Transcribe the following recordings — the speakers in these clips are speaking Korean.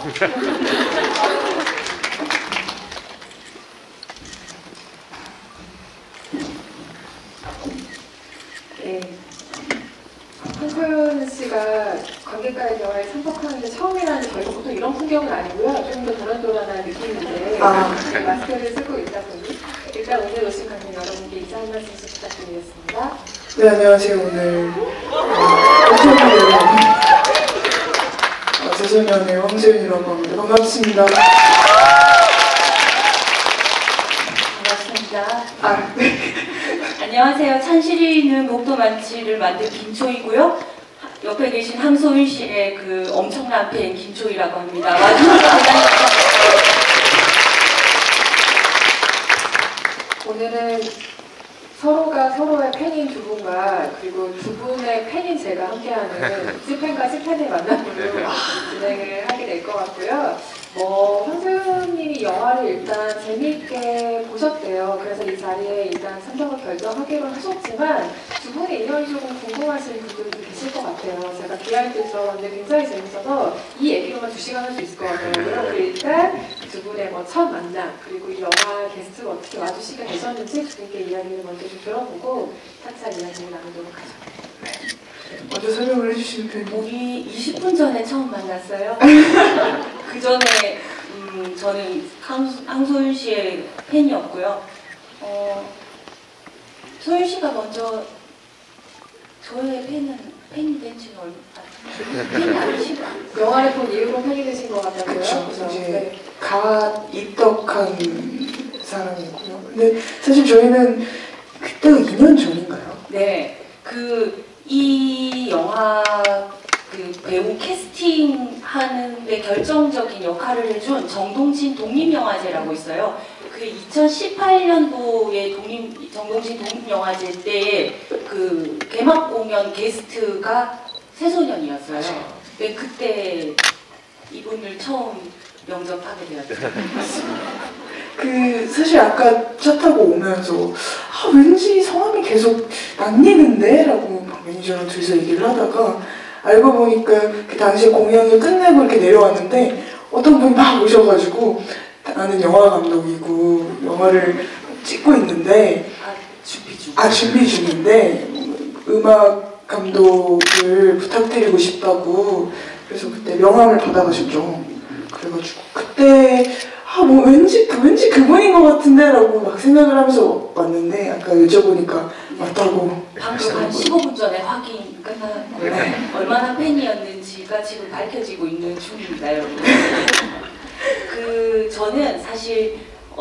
네. 한소연 씨가 관객과의 대화에 참석하는 게 처음이라는 저희가 보통 이런 풍경은 아니고요. 좀 더 도란도란한 느낌인데 마스크를 쓰고 있다 보니 일단 오늘 오신 관객 여러분께 인사 한 말씀씩 부탁드리겠습니다. 네, 안녕하세요. 오늘 재소년의 황소연이라고 합니다. 반갑습니다. 반갑습니다. 네. 안녕하세요. 찬실이는 목도 만치를 만든 김초이고요. 옆에 계신 함소윤 씨의 그 엄청난 팬 김초이라고 합니다. 와주셔서 대단히 오늘은 서로가 서로의 팬인 두 분과 그리고 두 분의 팬인 제가 함께하는 C팬과 C팬의 만남으로 진행을 하게 될 것 같고요. 황소연님이 영화를 일단 재미있게 보셨대요. 그래서 이 자리에 일단 참석을 결정하기로 하셨지만 두 분의 인연이 조금 궁금하신 분들도 계실 것 같아요. 제가 비하인드 들어봤는데 굉장히 재밌어서 이 얘기로만 2시간 할 수 있을 것 같아요. 그리고 일단 두 분의 첫 만남 그리고 이 영화 게스트가 어떻게 와주시게 되셨는지 두 분께 이야기를 먼저 좀 들어보고 차차 이야기를 나누도록 하죠. 먼저 설명을 해주시는 편이 우리 20분 전에 처음 만났어요. 그 전에 저는 황소윤 씨의 팬이었고요. 소윤 씨가 먼저 저의 팬이 된 지는 팬이 아니시고 영화를 본 이후로 팬이 되신 것 같다고요? 그렇죠. 이제 네. 갓 입덕한 사람이고요. 근데 사실 저희는 그때가 2년 전인가요? 네, 이 영화 배우 캐스팅하는데 결정적인 역할을 해준 정동진 독립영화제라고 있어요. 그 2018년도에 정동진 독립영화제 때의 그 개막 공연 게스트가 새소년이었어요. 네, 그때 이분을 처음 영접하게 되었죠. 사실 아까 차 타고 오면서 왠지 성함이 계속 낯익는데? 라고 매니저랑 둘이서 얘기를 하다가 알고 보니까 그 당시에 공연을 끝내고 이렇게 내려왔는데 어떤 분이 막 오셔가지고 나는 영화 감독이고 영화를 찍고 있는데 준비 중인데 음악 감독을 부탁드리고 싶다고 그래서 그때 명함을 받아가셨죠. 그래가지고 그때 왠지 그분인 것 같은데 라고 막 생각을 하면서 왔는데 아까 여쭤보니까 맞다고. 방금 한 15분 전에 확인 끝났고 얼마나 팬이었는지가 지금 밝혀지고 있는 중입니다, 여러분. 저는 사실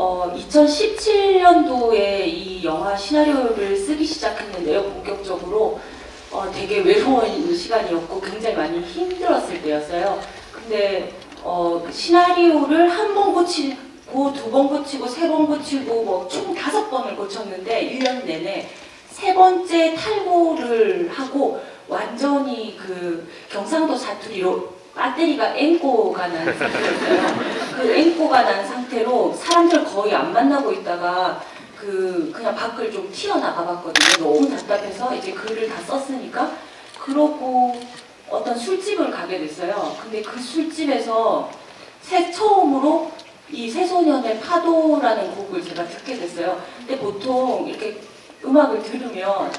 2017년도에 이 영화 시나리오를 쓰기 시작했는데요, 본격적으로. 되게 외로운 시간이었고 굉장히 많이 힘들었을 때였어요. 근데 시나리오를 한 번 고치고, 2번 고치고, 3번 고치고, 총 5번을 고쳤는데 1년 내내 3번째 탈고를 하고 완전히 경상도 사투리로 배터리가 앵꼬가 난 상태였어요. 그 앵꼬가 난 상태로 사람들 거의 안 만나고 있다가 그냥 밖을 좀 튀어나가 봤거든요. 너무 답답해서 이제 글을 다 썼으니까. 그러고 어떤 술집을 가게 됐어요. 근데 그 술집에서 처음으로 이 새소년의 파도라는 곡을 제가 듣게 됐어요. 근데 보통 이렇게 음악을 들으면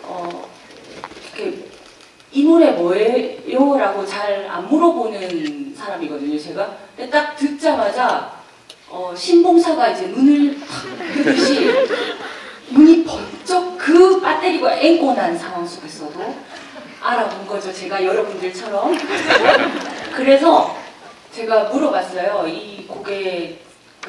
이렇게 이 노래 뭐예요? 라고 잘 안 물어보는 사람이거든요, 제가. 근데 딱 듣자마자 신봉사가 이제 눈을 뜨듯이 눈이 번쩍 그 배터리가 앵꼬 난 상황 속에서도 알아본 거죠, 제가 여러분들처럼. 그래서 제가 물어봤어요. 이 곡의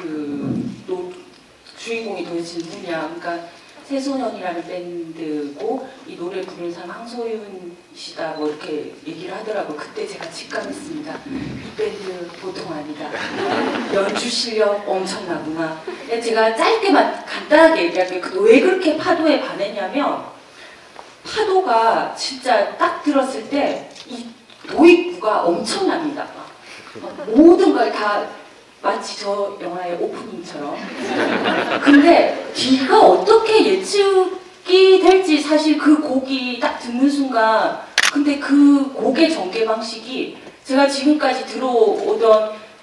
주인공이 도대체 누구냐. 그러니까 새소년이라는 밴드고 이 노래 부르는 사람 황소윤 씨다 뭐 이렇게 얘기를 하더라고요. 그때 제가 직감했습니다. 이 밴드 보통 아니다. 연주 실력 엄청나구나. 제가 짧게만 간단하게 얘기할게요. 왜 그렇게 파도에 반했냐면 파도가 진짜 딱 들었을 때 이 도입부가 엄청납니다. 모든 걸 다 마치 저 영화의 오프닝처럼. 근데 뒤가 어떻게 예측이 될지 사실 그 곡이 딱 듣는 순간 근데 그 곡의 전개 방식이 제가 지금까지 들어오던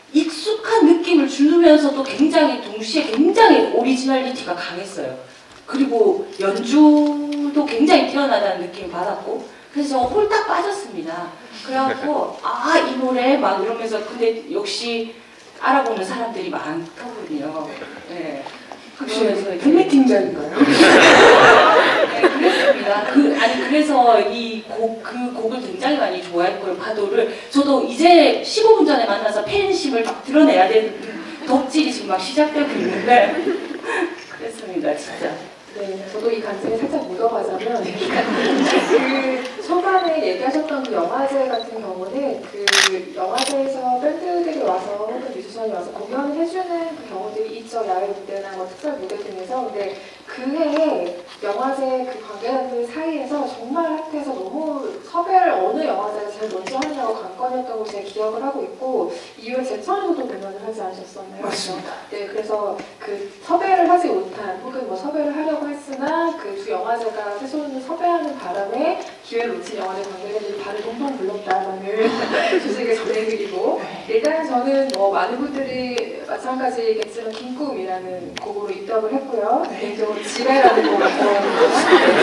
푸석한 느낌을 주면서도 굉장히 동시에 굉장히 오리지널리티가 강했어요. 그리고 연주도 굉장히 뛰어나다는 느낌을 받았고 그래서 저 홀딱 빠졌습니다. 그래갖고 아 이 노래 막 이러면서 근데 역시 알아보는 사람들이 많더군요. 네. 혹시 그러면서 이제 팬미팅장인가요? 네, 그랬습니다. 그래서 그 곡을 굉장히 많이 좋아했고요, 파도를. 저도 이제 15분 전에 만나서 팬심을 막 드러내야 되는 덕질이 지금 막 시작되고 있는데, 그랬습니다, 진짜. 네, 저도 이 간증에 살짝 묻어가자면 그 초반에 얘기하셨던 그 영화제 같은 경우는 그 영화제에서 밴드들이 와서 혹은 뮤지션이 와서 공연을 해주는 그 경우들이 있죠. 야외 무대나 뭐 특설 무대 등에서. 근데 그 해에 영화제 그 관계자들 사이에서 정말 핫해서 너무 섭외를 어느 영화제가 제일 먼저 하냐고 관건이었던 걸 제가 기억을 하고 있고 이후에 제천에서도 공연을 하지 않으셨었나요? 맞습니다. 네, 그래서 그 섭외를 하지 못한 혹은 뭐 섭외를 하려고 했으나 그 두 영화제가 최소한 섭외하는 바람에 기회를 놓친 영화제 관계자들이 발을 동동 불렀다라는 소식을 전해드리고 일단 저는 뭐 많은 분들이 마찬가지겠지만 긴 꿈이라는 곡으로 입덕을 했고요. 개인적으로 지뢰라는 곡을 좋아합니다.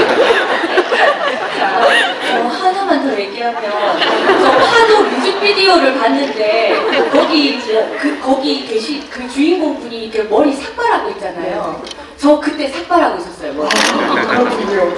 저 하나만 더 얘기하면 저 파도 뮤직비디오를 봤는데 거기 계신 그 주인공분이 이렇게 머리 삭발하고 있잖아요. 저 그때 삭발하고 있었어요. 머리. 그렇군요.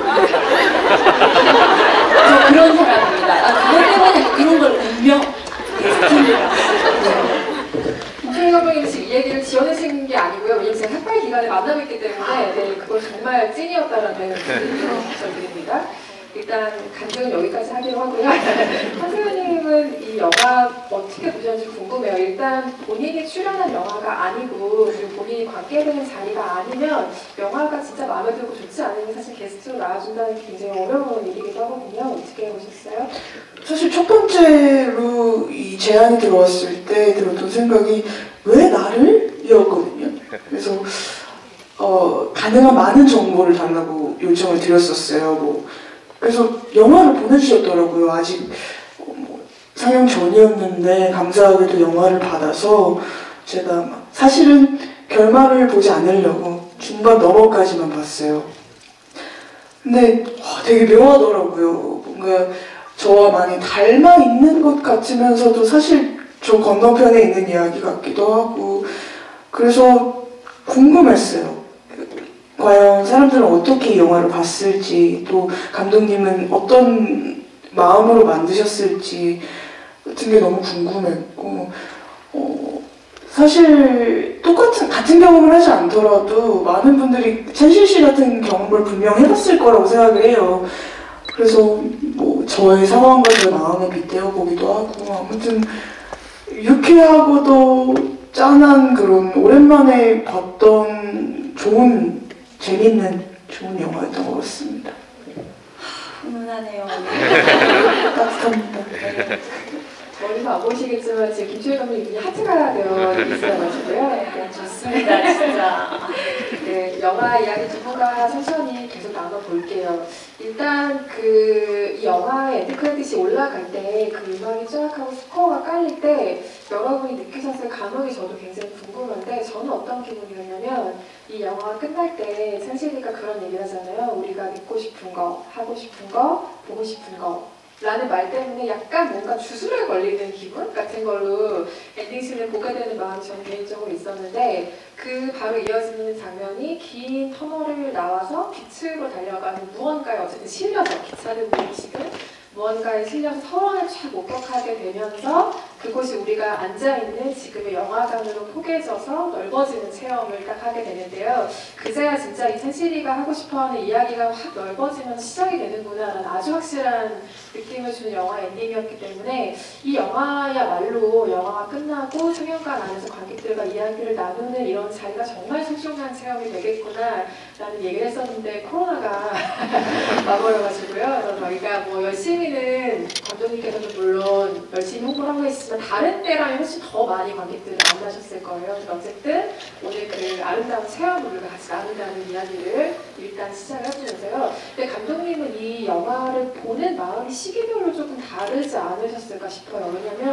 저 그런 사람입니다. 아, 그것 때문에 그런 걸 운명 데스티니라고. 김철희 감독님 지금 이 얘기를 지어내신 게 아니고요. 왜냐면 제가 삭발 기간에 만나고 있기 때문에 네, 그걸 정말 찐이었다라는 말씀을 드립니다. 일단 간증은 여기까지 하기로 하고요. 한세현님은 이 영화 어떻게 보셨는지 궁금해요. 일단 본인이 출연한 영화가 아니고 그리고 본인이 관계되는 자리가 아니면 영화가 진짜 마음에 들고 좋지 않으면 사실 게스트로 나와준다는 게 굉장히 어려운 일이기도 하거든요. 어떻게 보셨어요? 사실 첫 번째로 이 제안이 들어왔을 때 들었던 생각이 왜 나를? 이었거든요. 그래서 가능한 많은 정보를 달라고 요청을 드렸었어요. 그래서 영화를 보내주셨더라고요. 아직 상영 전이었는데 감사하게도 영화를 받아서 제가 사실은 결말을 보지 않으려고 중반 넘어까지만 봤어요. 근데 되게 묘하더라고요. 뭔가 저와 많이 닮아 있는 것 같으면서도 사실 저 건너편에 있는 이야기 같기도 하고 그래서 궁금했어요. 과연 사람들은 어떻게 이 영화를 봤을지 또 감독님은 어떤 마음으로 만드셨을지 같은 게 너무 궁금했고 사실 같은 경험을 하지 않더라도 많은 분들이 찬실 씨 같은 경험을 분명 해봤을 거라고 생각을 해요. 그래서 뭐 저의 상황과 제 마음을 빗대어 보기도 하고 아무튼 유쾌하고도 짠한 그런 오랜만에 봤던 재밌는 좋은 영화였던 것 같습니다. 훈훈하네요. 따뜻합니다. 머리서 안 보시겠지만 지금 김철희 감독님 눈이 하트가 되어 있어가지고요. 네, 좋습니다, 진짜. 네, 영화 이야기 두 분과 천천히 계속 나눠볼게요. 일단 이 영화의 엔드 크레딧이 올라갈 때 그 음악이 쫙 하고 스코어가 깔릴 때 여러분이 느끼셨을 감흥이 저도 굉장히 궁금한데 저는 어떤 기분이었냐면 이 영화가 끝날 때 찬실이가 그런 얘기를 하잖아요. 우리가 믿고 싶은 거, 하고 싶은 거, 보고 싶은 거 라는 말 때문에 약간 뭔가 주술에 걸리는 기분 같은 걸로 엔딩씬을 보게 되는 마음이 저는 개인적으로 있었는데 그 바로 이어지는 장면이 긴 터널을 나와서 빛으로 달려가는 무언가에 어쨌든 실려서 기차를 지금 무언가에 실려서 서원을 쫙 목격하게 되면서 그곳이 우리가 앉아있는 지금의 영화관으로 포개져서 넓어지는 체험을 딱 하게 되는데요. 그제야 진짜 이 찬실이가 하고 싶어하는 이야기가 확 넓어지면서 시작이 되는구나라는 아주 확실한 느낌을 주는 영화 엔딩이었기 때문에 이 영화야말로 영화가 끝나고 상영관 안에서 관객들과 이야기를 나누는 이런 자리가 정말 소중한 체험이 되겠구나 라는 얘기를 했었는데 코로나가 와버려가지고요. 그래서 저희가 뭐 열심히는 감독님께서도 물론 열심히 홍보를 하고 있지만 다른 때랑 훨씬 더 많이 관객들을 만나셨을 거예요. 근데 어쨌든 오늘 그 아름다운 체험을 우리가 같이 나눈다는 이야기를 일단 시작을 해보면서요. 근데 감독님은 이 영화를 보는 마음이 시기별로 조금 다르지 않으셨을까 싶어요. 왜냐면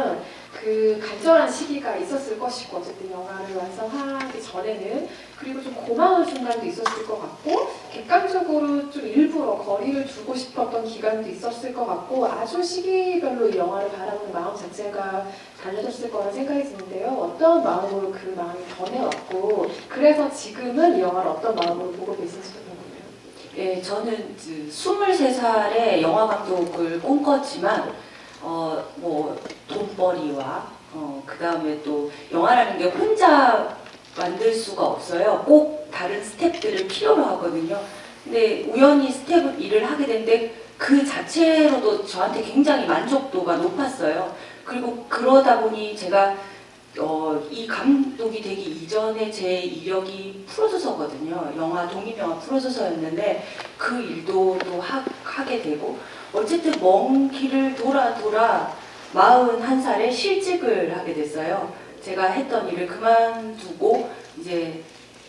그 간절한 시기가 있었을 것이고 어쨌든 영화를 완성하기 전에는 그리고 좀 고마운 순간도 있었을 것 같고 객관적으로 좀 일부러 거리를 두고 싶었던 기간도 있었을 것 같고 아주 시기별로 이 영화를 바라보는 마음 자체가 달라졌을 거란 생각이 드는데요. 어떤 마음으로 그 마음이 변해왔고 그래서 지금은 이 영화를 어떤 마음으로 보고 계신지도 궁금해요. 예, 저는 23살에 영화 감독을 꿈꿨지만 뭐 돈벌이와 그 다음에 또 영화라는 게 혼자 만들 수가 없어요. 꼭 다른 스태프들을 필요로 하거든요. 근데 우연히 스태프 일을 하게 됐는데 그 자체로도 저한테 굉장히 만족도가 높았어요. 그리고 그러다 보니 제가 이 감독이 되기 이전에 제 이력이 프로듀서거든요. 독립영화 프로듀서였는데 그 일도 또 하게 되고 어쨌든 먼 길을 돌아 41살에 실직을 하게 됐어요. 제가 했던 일을 그만두고 이제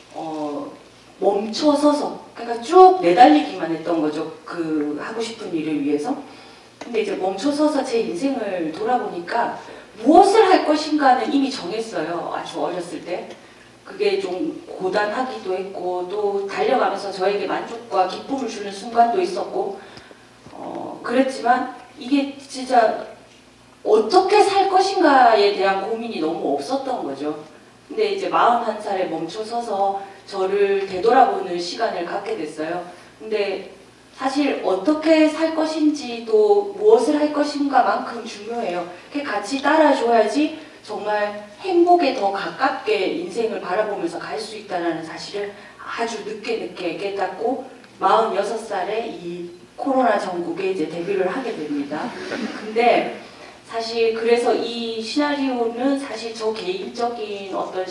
멈춰서서 그러니까 쭉 내달리기만 했던 거죠. 그 하고 싶은 일을 위해서. 근데 이제 멈춰서서 제 인생을 돌아보니까 무엇을 할 것인가는 이미 정했어요. 아주 어렸을 때. 그게 좀 고단하기도 했고 또 달려가면서 저에게 만족과 기쁨을 주는 순간도 있었고 그랬지만 이게 진짜 어떻게 살 것인가에 대한 고민이 너무 없었던 거죠. 근데 이제 41살에 멈춰서서 저를 되돌아보는 시간을 갖게 됐어요. 근데 사실 어떻게 살 것인지도 무엇을 할 것인가만큼 중요해요. 같이 따라줘야지 정말 행복에 더 가깝게 인생을 바라보면서 갈 수 있다는 사실을 아주 늦게 깨닫고 46살에 이 코로나 전국에 이제 데뷔를 하게 됩니다. 근데 사실 그래서 이 시나리오는 사실 저 개인적인 어떤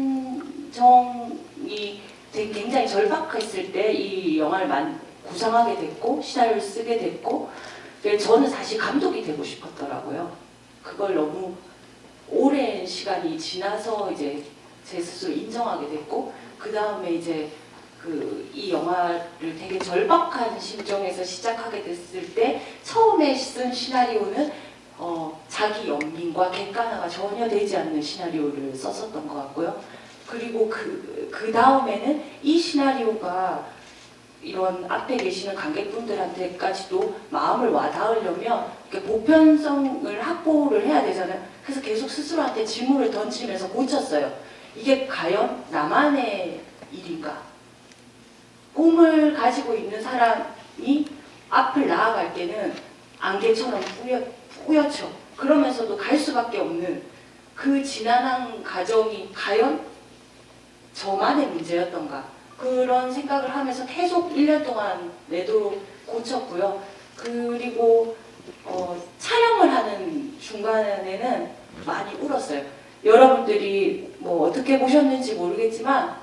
심정이 굉장히 절박했을 때 이 영화를 구상하게 됐고 시나리오를 쓰게 됐고 저는 사실 감독이 되고 싶었더라고요. 그걸 너무 오랜 시간이 지나서 이제 제 스스로 인정하게 됐고 그 다음에 이제 이 영화를 되게 절박한 심정에서 시작하게 됐을 때 처음에 쓴 시나리오는 자기 연민과 객관화가 전혀 되지 않는 시나리오를 썼었던 것 같고요. 그리고 그 다음에는 이 시나리오가 이런 앞에 계시는 관객분들한테까지도 마음을 와닿으려면 보편성을 확보를 해야 되잖아요. 그래서 계속 스스로한테 질문을 던지면서 고쳤어요. 이게 과연 나만의 일인가? 꿈을 가지고 있는 사람이 앞을 나아갈 때는 안개처럼 뿌옇죠. 그러면서도 갈 수밖에 없는 그 지난한 과정이 과연 저만의 문제였던가? 그런 생각을 하면서 계속 1년 동안 내도록 고쳤고요. 그리고 촬영을 하는 중간에는 많이 울었어요. 여러분들이 뭐 어떻게 보셨는지 모르겠지만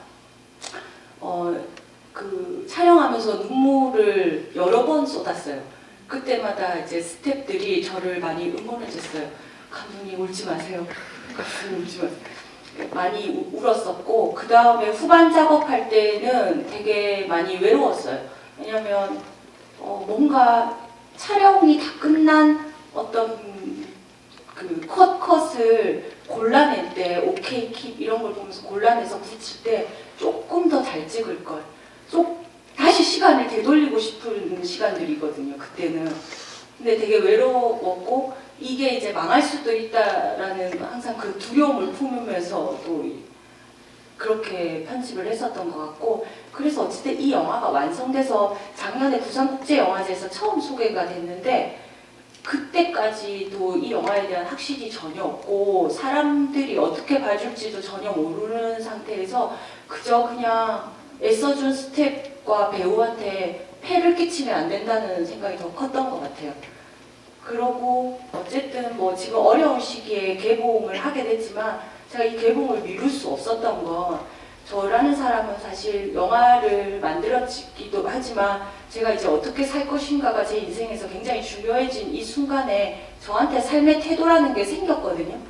그 촬영하면서 눈물을 여러 번 쏟았어요. 그때마다 이제 스태프들이 저를 많이 응원해줬어요. 감독님 울지 마세요. 감독님 울지 마세요. 많이 울었었고 그 다음에 후반 작업할 때는 되게 많이 외로웠어요. 왜냐면 뭔가 촬영이 다 끝난 어떤 그 컷을 골라낼 때 오케이 킵 이런 걸 보면서 골라내서 붙일 때 조금 더 잘 찍을 걸. 다시 시간을 되돌리고 싶은 시간들이거든요. 그때는. 근데 되게 외로웠고 이게 이제 망할 수도 있다라는 항상 그 두려움을 품으면서 또 그렇게 편집을 했었던 것 같고 그래서 어쨌든 이 영화가 완성돼서 작년에 부산국제영화제에서 처음 소개가 됐는데 그때까지도 이 영화에 대한 확신이 전혀 없고 사람들이 어떻게 봐줄지도 전혀 모르는 상태에서 그저 그냥 애써준 스태프과 배우한테 폐를 끼치면 안 된다는 생각이 더 컸던 것 같아요. 그러고 어쨌든 뭐 지금 어려운 시기에 개봉을 하게 됐지만 제가 이 개봉을 미룰 수 없었던 건 저라는 사람은 사실 영화를 만들었기도 하지만 제가 이제 어떻게 살 것인가가 제 인생에서 굉장히 중요해진 이 순간에 저한테 삶의 태도라는 게 생겼거든요.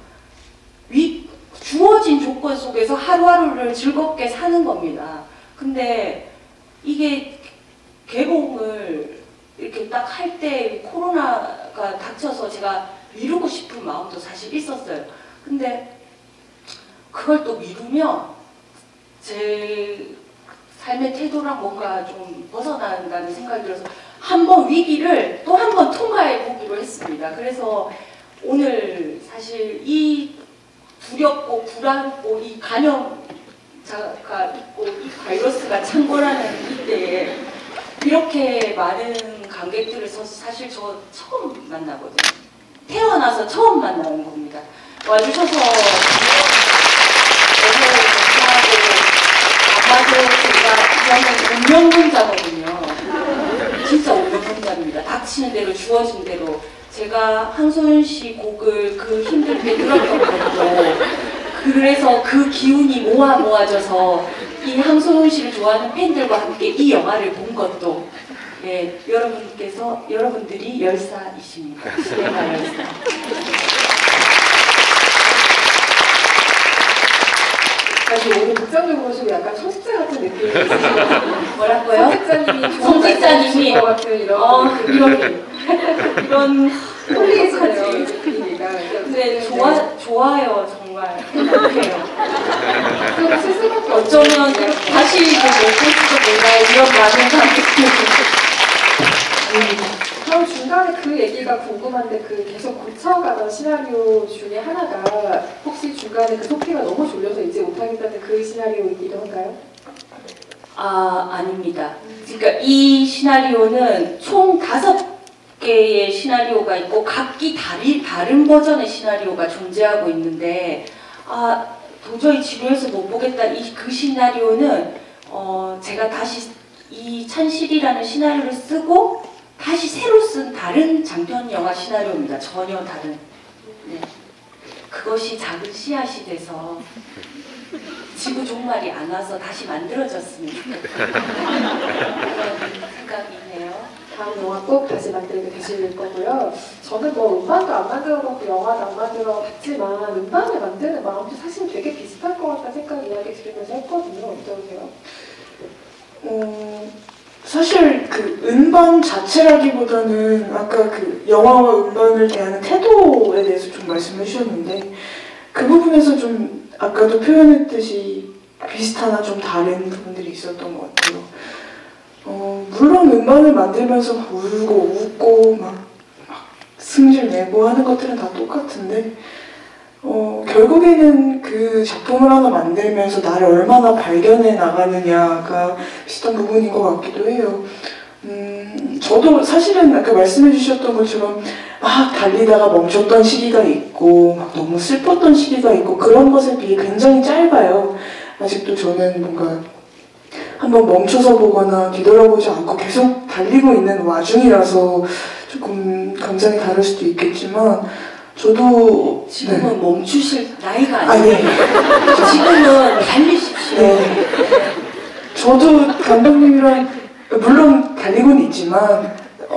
주어진 조건 속에서 하루하루를 즐겁게 사는 겁니다. 근데 이게 개봉을 이렇게 딱 할 때 코로나가 닥쳐서 제가 미루고 싶은 마음도 사실 있었어요. 근데 그걸 또 미루면 제 삶의 태도랑 뭔가 좀 벗어난다는 생각이 들어서 한 번 위기를 또 한 번 통과해 보기로 했습니다. 그래서 오늘 사실 이 두렵고 불안하고 이 감염자가 있고 이 바이러스가 창궐하는 이때에 이렇게 많은 관객들을 사실 저 처음 만나거든요. 태어나서 처음 만나는 겁니다. 와주셔서 감사하고 아마도 제가 이거는 운명분자거든요. 진짜 운명분자입니다. 닥치는 대로 주어진 대로 제가 황소연 씨 곡을 그 힘들게 들었던 것도 그래서 그 기운이 모아져서 이 황소연 씨를 좋아하는 팬들과 함께 이 영화를 본 것도 네, 여러분들이 열사이십니다. 시네마 열사. 사실 오늘 복장적으로 보시면 약간 소식자 같은 느낌이 있어요. 뭐라고요? 성직자님이 것 같은 이런 홀리해지네요. 느낌이가. 근데 좋아요 정말 행복해요. 좀 스스로밖에 어쩌면 다시 못볼지도 몰라요. 이런 많은 관객들. 그럼 중간에 그 얘기가 궁금한데 그 계속 고쳐가던 시나리오 중에 하나가 혹시 중간에 그 소피가 너무 졸려서 이제 못하겠다는 그 시나리오이기도 한가요? 아닙니다. 그러니까 이 시나리오는 총 5개의 시나리오가 있고 각기 다른 버전의 시나리오가 존재하고 있는데 도저히 지루해서 못 보겠다 그 시나리오는 제가 다시 이 찬실이라는 시나리오를 쓰고 다시 새로 쓴 다른 장편 영화 시나리오입니다. 전혀 다른. 네. 그것이 작은 씨앗이 돼서 지구 종말이 안 와서 다시 만들어졌으면 좋겠다. 그런 생각이네요. 다음 영화 꼭 다시 만들게 되실 거고요. 저는 뭐 음반도 안 만들어봤고 영화도 안 만들어봤지만 음반을 만드는 마음도 사실 되게 비슷할 것 같다는 생각 이야기 들으면서 했거든요. 어떠세요? 사실 그 음반 자체라기보다는 아까 그 영화와 음반을 대하는 태도에 대해서 좀 말씀해 주셨는데 그 부분에서 좀 아까도 표현했듯이 비슷하나 좀 다른 부분들이 있었던 것 같아요. 물론 음반을 만들면서 막 울고 웃고 막 승질 내고 하는 것들은 다 똑같은데 결국에는 그 작품을 하나 만들면서 나를 얼마나 발견해 나가느냐가 비슷한 부분인 것 같기도 해요. 저도 사실은 아까 말씀해 주셨던 것처럼 막 달리다가 멈췄던 시기가 있고 막 너무 슬펐던 시기가 있고 그런 것에 비해 굉장히 짧아요. 아직도 저는 뭔가 한번 멈춰서 보거나 뒤돌아보지 않고 계속 달리고 있는 와중이라서 조금 감정이 다를 수도 있겠지만 저도 지금은 멈추실 나이가 아니에요. 네. 지금은 달리십시오. 네. 저도 감독님이랑 물론 달리고는 있지만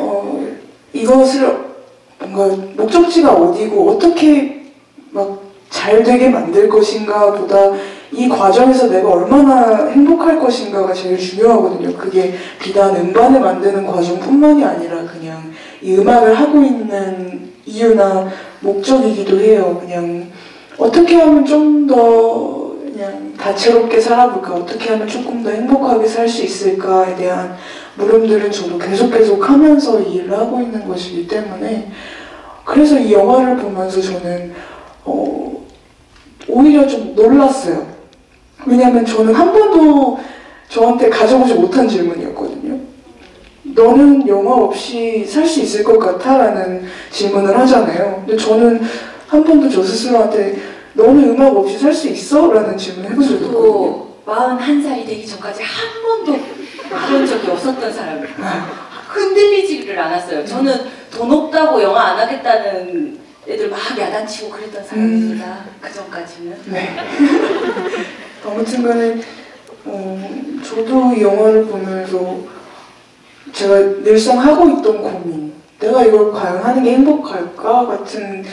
이것을 뭔가 목적지가 어디고 어떻게 막 잘 되게 만들 것인가 보다 이 과정에서 내가 얼마나 행복할 것인가가 제일 중요하거든요. 그게 비단 음반을 만드는 과정뿐만이 아니라 그냥 이 음악을 하고 있는 이유나 목적이기도 해요. 그냥 어떻게 하면 좀 더 그냥 다채롭게 살아볼까, 어떻게 하면 조금 더 행복하게 살 수 있을까에 대한 물음들은 저도 계속 하면서 이 일을 하고 있는 것이기 때문에 그래서 이 영화를 보면서 저는 오히려 좀 놀랐어요. 왜냐하면 저는 한 번도 저한테 가져보지 못한 질문이었거든요. 너는 영화 없이 살 수 있을 것 같아? 라는 질문을 하잖아요. 근데 저는 한 번도 저 스스로한테 너는 음악 없이 살 수 있어? 라는 질문을 해본 적이 없거든요. 저도 41살이 되기 전까지 한 번도 그런 적이 없었던 사람이에요. 흔들리지를 않았어요. 저는 돈 없다고 영화 안 하겠다는 애들 막 야단치고 그랬던 사람입니다. 그 전까지는. 네. 아무튼 간에 저도 이 영화를 보면서 제가 늘상 하고 있던 고민, 내가 이걸 과연 하는 게 행복할까? 같은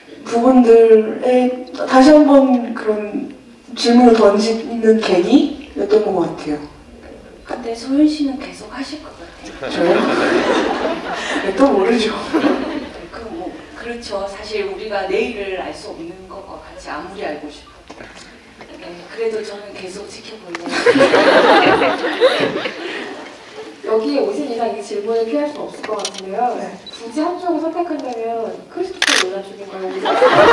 부분들에 다시 한번 그런 질문을 던지는 계기였던 것 같아요. 근데 소윤 씨는 계속 하실 것 같아요. 저요? 네, 또 모르죠. 그렇죠. 사실 우리가 내일을 알 수 없는 것과 같이 아무리 알고 싶어. 네, 그래도 저는 계속 지켜볼래요. 여기에 오신 이상 이 질문을 피할 수는 없을 것 같은데요. 네. 굳이 한쪽을 선택한다면 크리스토퍼 놀란 쪽인가요?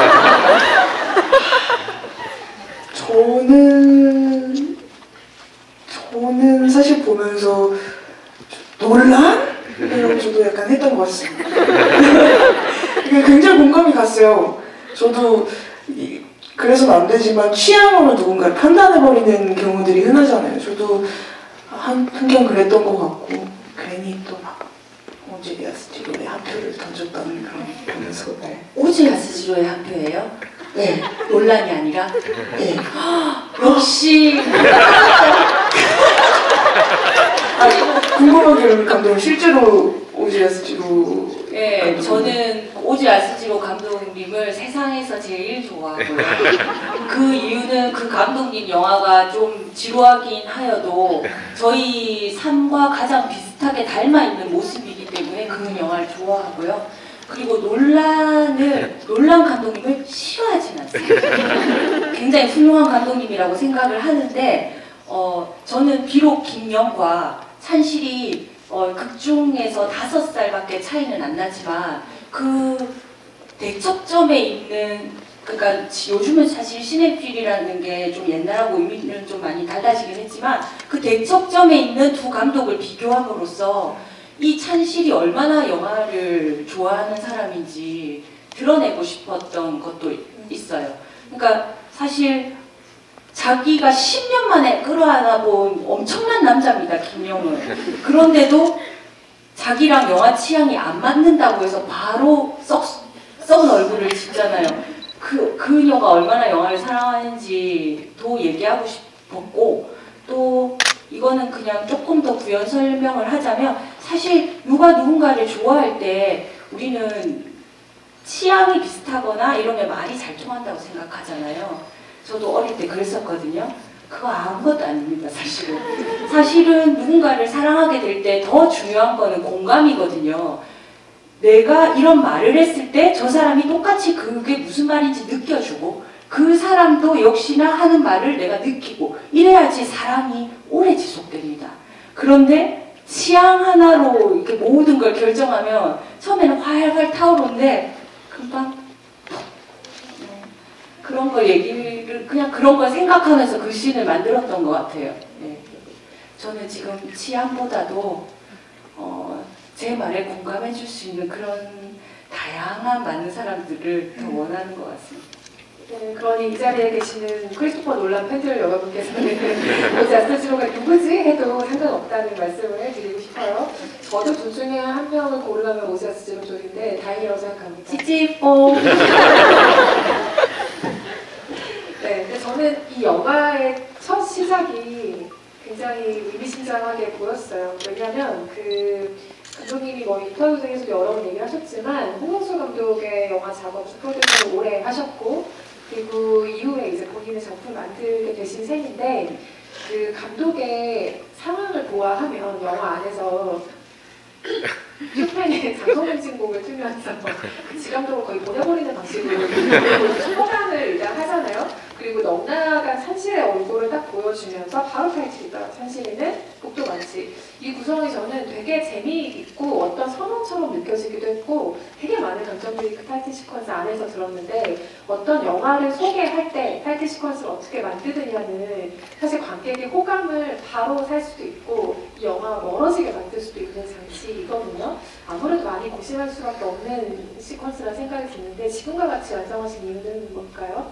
저는 사실 보면서 논란? 이런 저도 약간 했던 것 같습니다. 이게 굉장히 공감이 갔어요. 저도 그래서는 안 되지만 취향으로 누군가를 판단해버리는 경우들이 흔하잖아요. 저도 한경 그랬던 것 같고 괜히 또 막 오지리아 스튜디오에 한 표를 던졌다는 그런 보면서 오지아 스즈로의 한 표예요? 네. 논란이 아니라? 네. 역시 궁금하게 감독님 실제로 오지리아 스튜디오 네, 저는 오지 아스지로 감독님을 세상에서 제일 좋아하고요. 그 이유는 그 감독님 영화가 좀 지루하긴 하여도 저희 삶과 가장 비슷하게 닮아있는 모습이기 때문에 그 영화를 좋아하고요. 그리고 논란 감독님을 싫어하진 않습니다. 굉장히 훌륭한 감독님이라고 생각을 하는데 저는 비록 김영과 찬실이 극중에서 5살밖에 차이는 안 나지만 그 대척점에 있는 그러니까 요즘은 사실 시네필이라는 게 좀 옛날하고 의미는 좀 많이 달라지긴 했지만 그 대척점에 있는 두 감독을 비교함으로써 이 찬실이 얼마나 영화를 좋아하는 사람인지 드러내고 싶었던 것도 있어요. 그러니까 사실 자기가 10년 만에 끌어안아 본 엄청난 남자입니다, 김영은. 그런데도 자기랑 영화 취향이 안 맞는다고 해서 바로 썩은 얼굴을 짓잖아요. 그녀가 얼마나 영화를 사랑하는지도 얘기하고 싶었고, 또 이거는 그냥 조금 더 부연 설명을 하자면 사실 누군가를 좋아할 때 우리는 취향이 비슷하거나 이러면 말이 잘 통한다고 생각하잖아요. 저도 어릴 때 그랬었거든요. 그거 아무것도 아닙니다, 사실은. 사실은 누군가를 사랑하게 될 때 더 중요한 거는 공감이거든요. 내가 이런 말을 했을 때 저 사람이 똑같이 그게 무슨 말인지 느껴주고 그 사람도 역시나 하는 말을 내가 느끼고 이래야지 사랑이 오래 지속됩니다. 그런데 취향 하나로 이렇게 모든 걸 결정하면 처음에는 활활 타오르는데 금방 그런 걸 얘기를 그냥 그런 걸 생각하면서 그 씬을 만들었던 것 같아요. 네. 저는 지금 취향보다도 제 말에 공감해 줄 수 있는 그런 다양한 많은 사람들을 더 원하는 것 같습니다. 네, 그러니 이 자리에 계시는 크리스토퍼 놀란 팬들 여러분께서는 오지 아스지로가 누구지 해도 상관없다는 말씀을 드리고 싶어요. 저도 둘 중에 한 명을 고르려면 오지 아스지로 쪽인데 다행이라고 생각합니다. 찌찌뽕. 네, 근데 저는 이 영화의 첫 시작이 굉장히 의미심장하게 보였어요. 왜냐하면 그 감독님이 뭐 인터뷰 중에서도 여러 번 얘기를 하셨지만 홍명수 감독의 영화 작업 프로듀서를 오래 하셨고 그리고 이후에 이제 본인의 작품을 만들게 되신 셈인데 그 감독의 상황을 보아하면 영화 안에서 슈펜의 장성문진곡을 틀면서 그 지감독을 거의 보내버리는 방식으로 초반을 일단 하잖아요. 그리고 넉나간 찬실의 얼굴을 딱 보여주면서 바로 타이틀이다. 찬실이는 복도 많지. 이 구성이 저는 되게 재미있고 어떤 선언처럼 느껴지기도 했고 되게 많은 감정들이 그 타이틀 시퀀스 안에서 들었는데 어떤 영화를 소개할 때 타이틀 시퀀스를 어떻게 만드느냐는 사실 관객의 호감을 바로 살 수도 있고 이 영화가 멀어지게 만들 수도 있는 장치이거든요. 아무래도 많이 고심할 수밖에 없는 시퀀스라 생각이 드는데 지금과 같이 완성하신 이유는 뭘까요?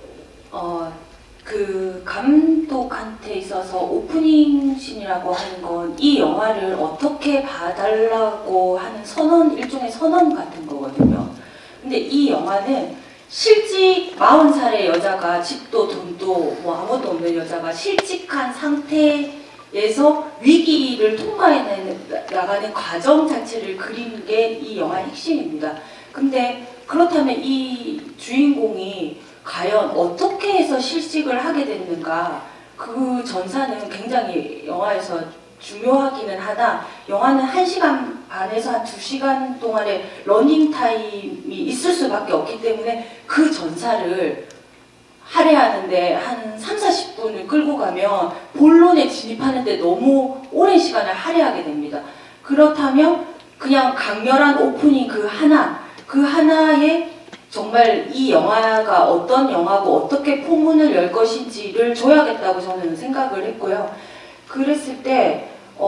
그 감독한테 있어서 오프닝 씬이라고 하는 건 이 영화를 어떻게 봐달라고 하는 선언, 일종의 선언 같은 거거든요. 근데 이 영화는 실직 40살의 여자가 집도 돈도 뭐 아무것도 없는 여자가 실직한 상태에서 위기를 통과해 나가는 과정 자체를 그리는 게 이 영화의 핵심입니다. 근데 그렇다면 이 주인공이 과연 어떻게 해서 실직을 하게 됐는가 그 전사는 굉장히 영화에서 중요하기는 하나 영화는 1시간 반에서 한 2시간 동안의 러닝 타임이 있을 수밖에 없기 때문에 그 전사를 할애하는데 한 30-40분을 끌고 가면 본론에 진입하는데 너무 오랜 시간을 할애하게 됩니다. 그렇다면 그냥 강렬한 오프닝 그 하나에 정말 이 영화가 어떤 영화고 어떻게 포문을 열 것인지를 줘야겠다고 저는 생각을 했고요. 그랬을 때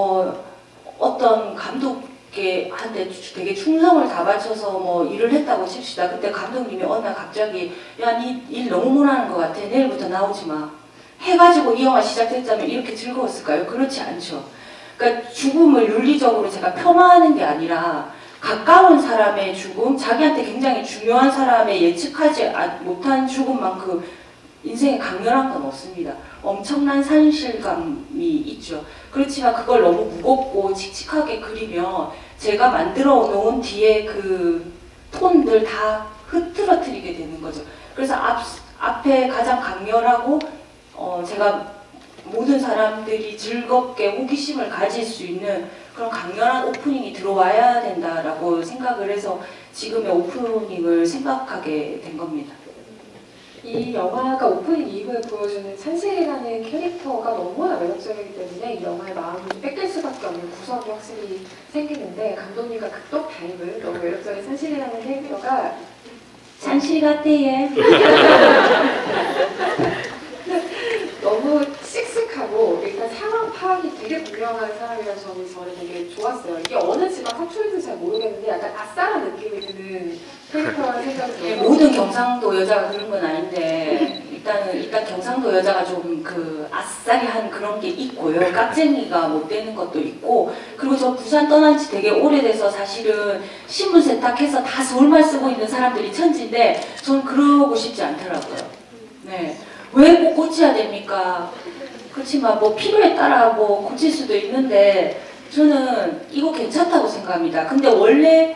어떤 감독한테 되게 충성을 다 바쳐서 뭐 일을 했다고 칩시다. 그때 감독님이 어느 날 갑자기 야, 니 일 너무 못하는 것 같아. 내일부터 나오지 마. 해가지고 이 영화 시작했다면 이렇게 즐거웠을까요? 그렇지 않죠. 그러니까 죽음을 윤리적으로 제가 폄하하는 게 아니라 가까운 사람의 죽음, 자기한테 굉장히 중요한 사람의 예측하지 못한 죽음만큼 인생에 강렬한 건 없습니다. 엄청난 산실감이 있죠. 그렇지만 그걸 너무 무겁고 칙칙하게 그리면 제가 만들어 놓은 뒤에 그 톤들 다 흐트러뜨리게 되는 거죠. 그래서 앞에 가장 강렬하고 제가 모든 사람들이 즐겁게 호기심을 가질 수 있는 그런 강렬한 오프닝이 들어와야 된다라고 생각을 해서 지금의 오프닝을 생각하게 된 겁니다. 이 영화가 오프닝 이후에 보여주는 찬실이라는 캐릭터가 너무나 매력적이기 때문에 이 영화의 마음을 뺏길 수밖에 없는 구석이 확실히 생기는데 감독님과 극독 타입을 너무 매력적인 찬실이라는 캐릭터가 찬실 같아 얘. 너무 씩씩하고 일단 상황 파악이 되게 분명한 사람이라서 저는 되게 좋았어요. 이게 어느 지방 사투리인지 잘 모르겠는데 약간 아싸한 느낌이 드는 캐릭터라는 생각이 들어요. 모든 경상도 여자가 그런 건 아닌데 일단 경상도 여자가 좀 그 아싸리한 그런 게 있고요. 깍쟁이가 못 되는 것도 있고 그리고 저 부산 떠난 지 되게 오래돼서 사실은 신분 세탁해서 다 서울말 쓰고 있는 사람들이 천지인데 저는 그러고 싶지 않더라고요. 네. 왜 꼭 고쳐야 됩니까? 그렇지만 뭐 필요에 따라 뭐 고칠 수도 있는데 저는 이거 괜찮다고 생각합니다. 근데 원래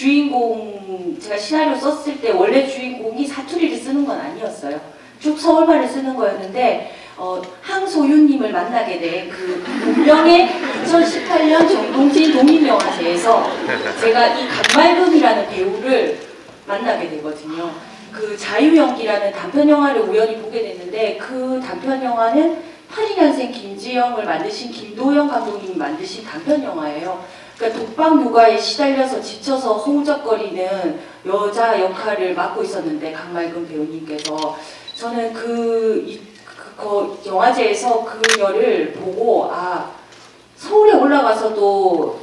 주인공 제가 시나리오 썼을 때 원래 주인공이 사투리를 쓰는 건 아니었어요. 쭉 서울말을 쓰는 거였는데 항소윤님을 만나게 된 그 운명의 2018년 정동진 독립영화제에서 제가 이 강말금이라는 배우를 만나게 되거든요. 그 자유연기라는 단편영화를 우연히 보게 됐는데 그 단편영화는 82년생 김지영을 만드신 김도영 감독님이 만드신 단편영화예요. 그러니까 독박 육아에 시달려서 지쳐서 허우적거리는 여자 역할을 맡고 있었는데 강말금 배우님께서 저는 그 영화제에서 그녀를 보고 서울에 올라가서도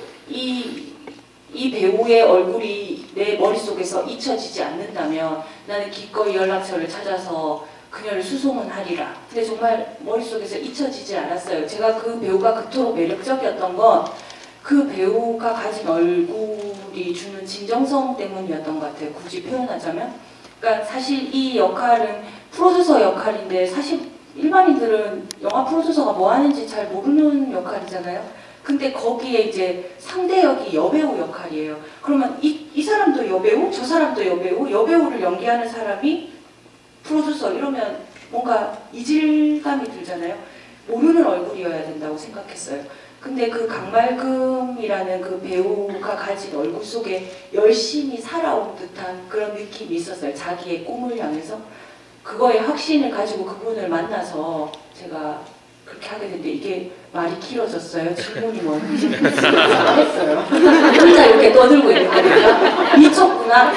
이 배우의 얼굴이 내 머릿속에서 잊혀지지 않는다면 나는 기꺼이 연락처를 찾아서 그녀를 수송은 하리라. 근데 정말 머릿속에서 잊혀지지 않았어요. 제가 그 배우가 그토록 매력적이었던 건 그 배우가 가진 얼굴이 주는 진정성 때문이었던 것 같아요. 굳이 표현하자면. 그러니까 사실 이 역할은 프로듀서 역할인데 사실 일반인들은 영화 프로듀서가 뭐 하는지 잘 모르는 역할이잖아요. 근데 거기에 이제 상대역이 여배우 역할이에요. 그러면 이 사람도 여배우, 저 사람도 여배우, 여배우를 연기하는 사람이 프로듀서 이러면 뭔가 이질감이 들잖아요. 모르는 얼굴이어야 된다고 생각했어요. 근데 그 강말금이라는 그 배우가 가진 얼굴 속에 열심히 살아온 듯한 그런 느낌이 있었어요. 자기의 꿈을 향해서. 그거에 확신을 가지고 그분을 만나서 제가 그렇게 하게 됐는데 이게 말이 길어졌어요. 질문이 뭔지 했어요. 혼자 이렇게 떠들고 있는 거니까 미쳤구나.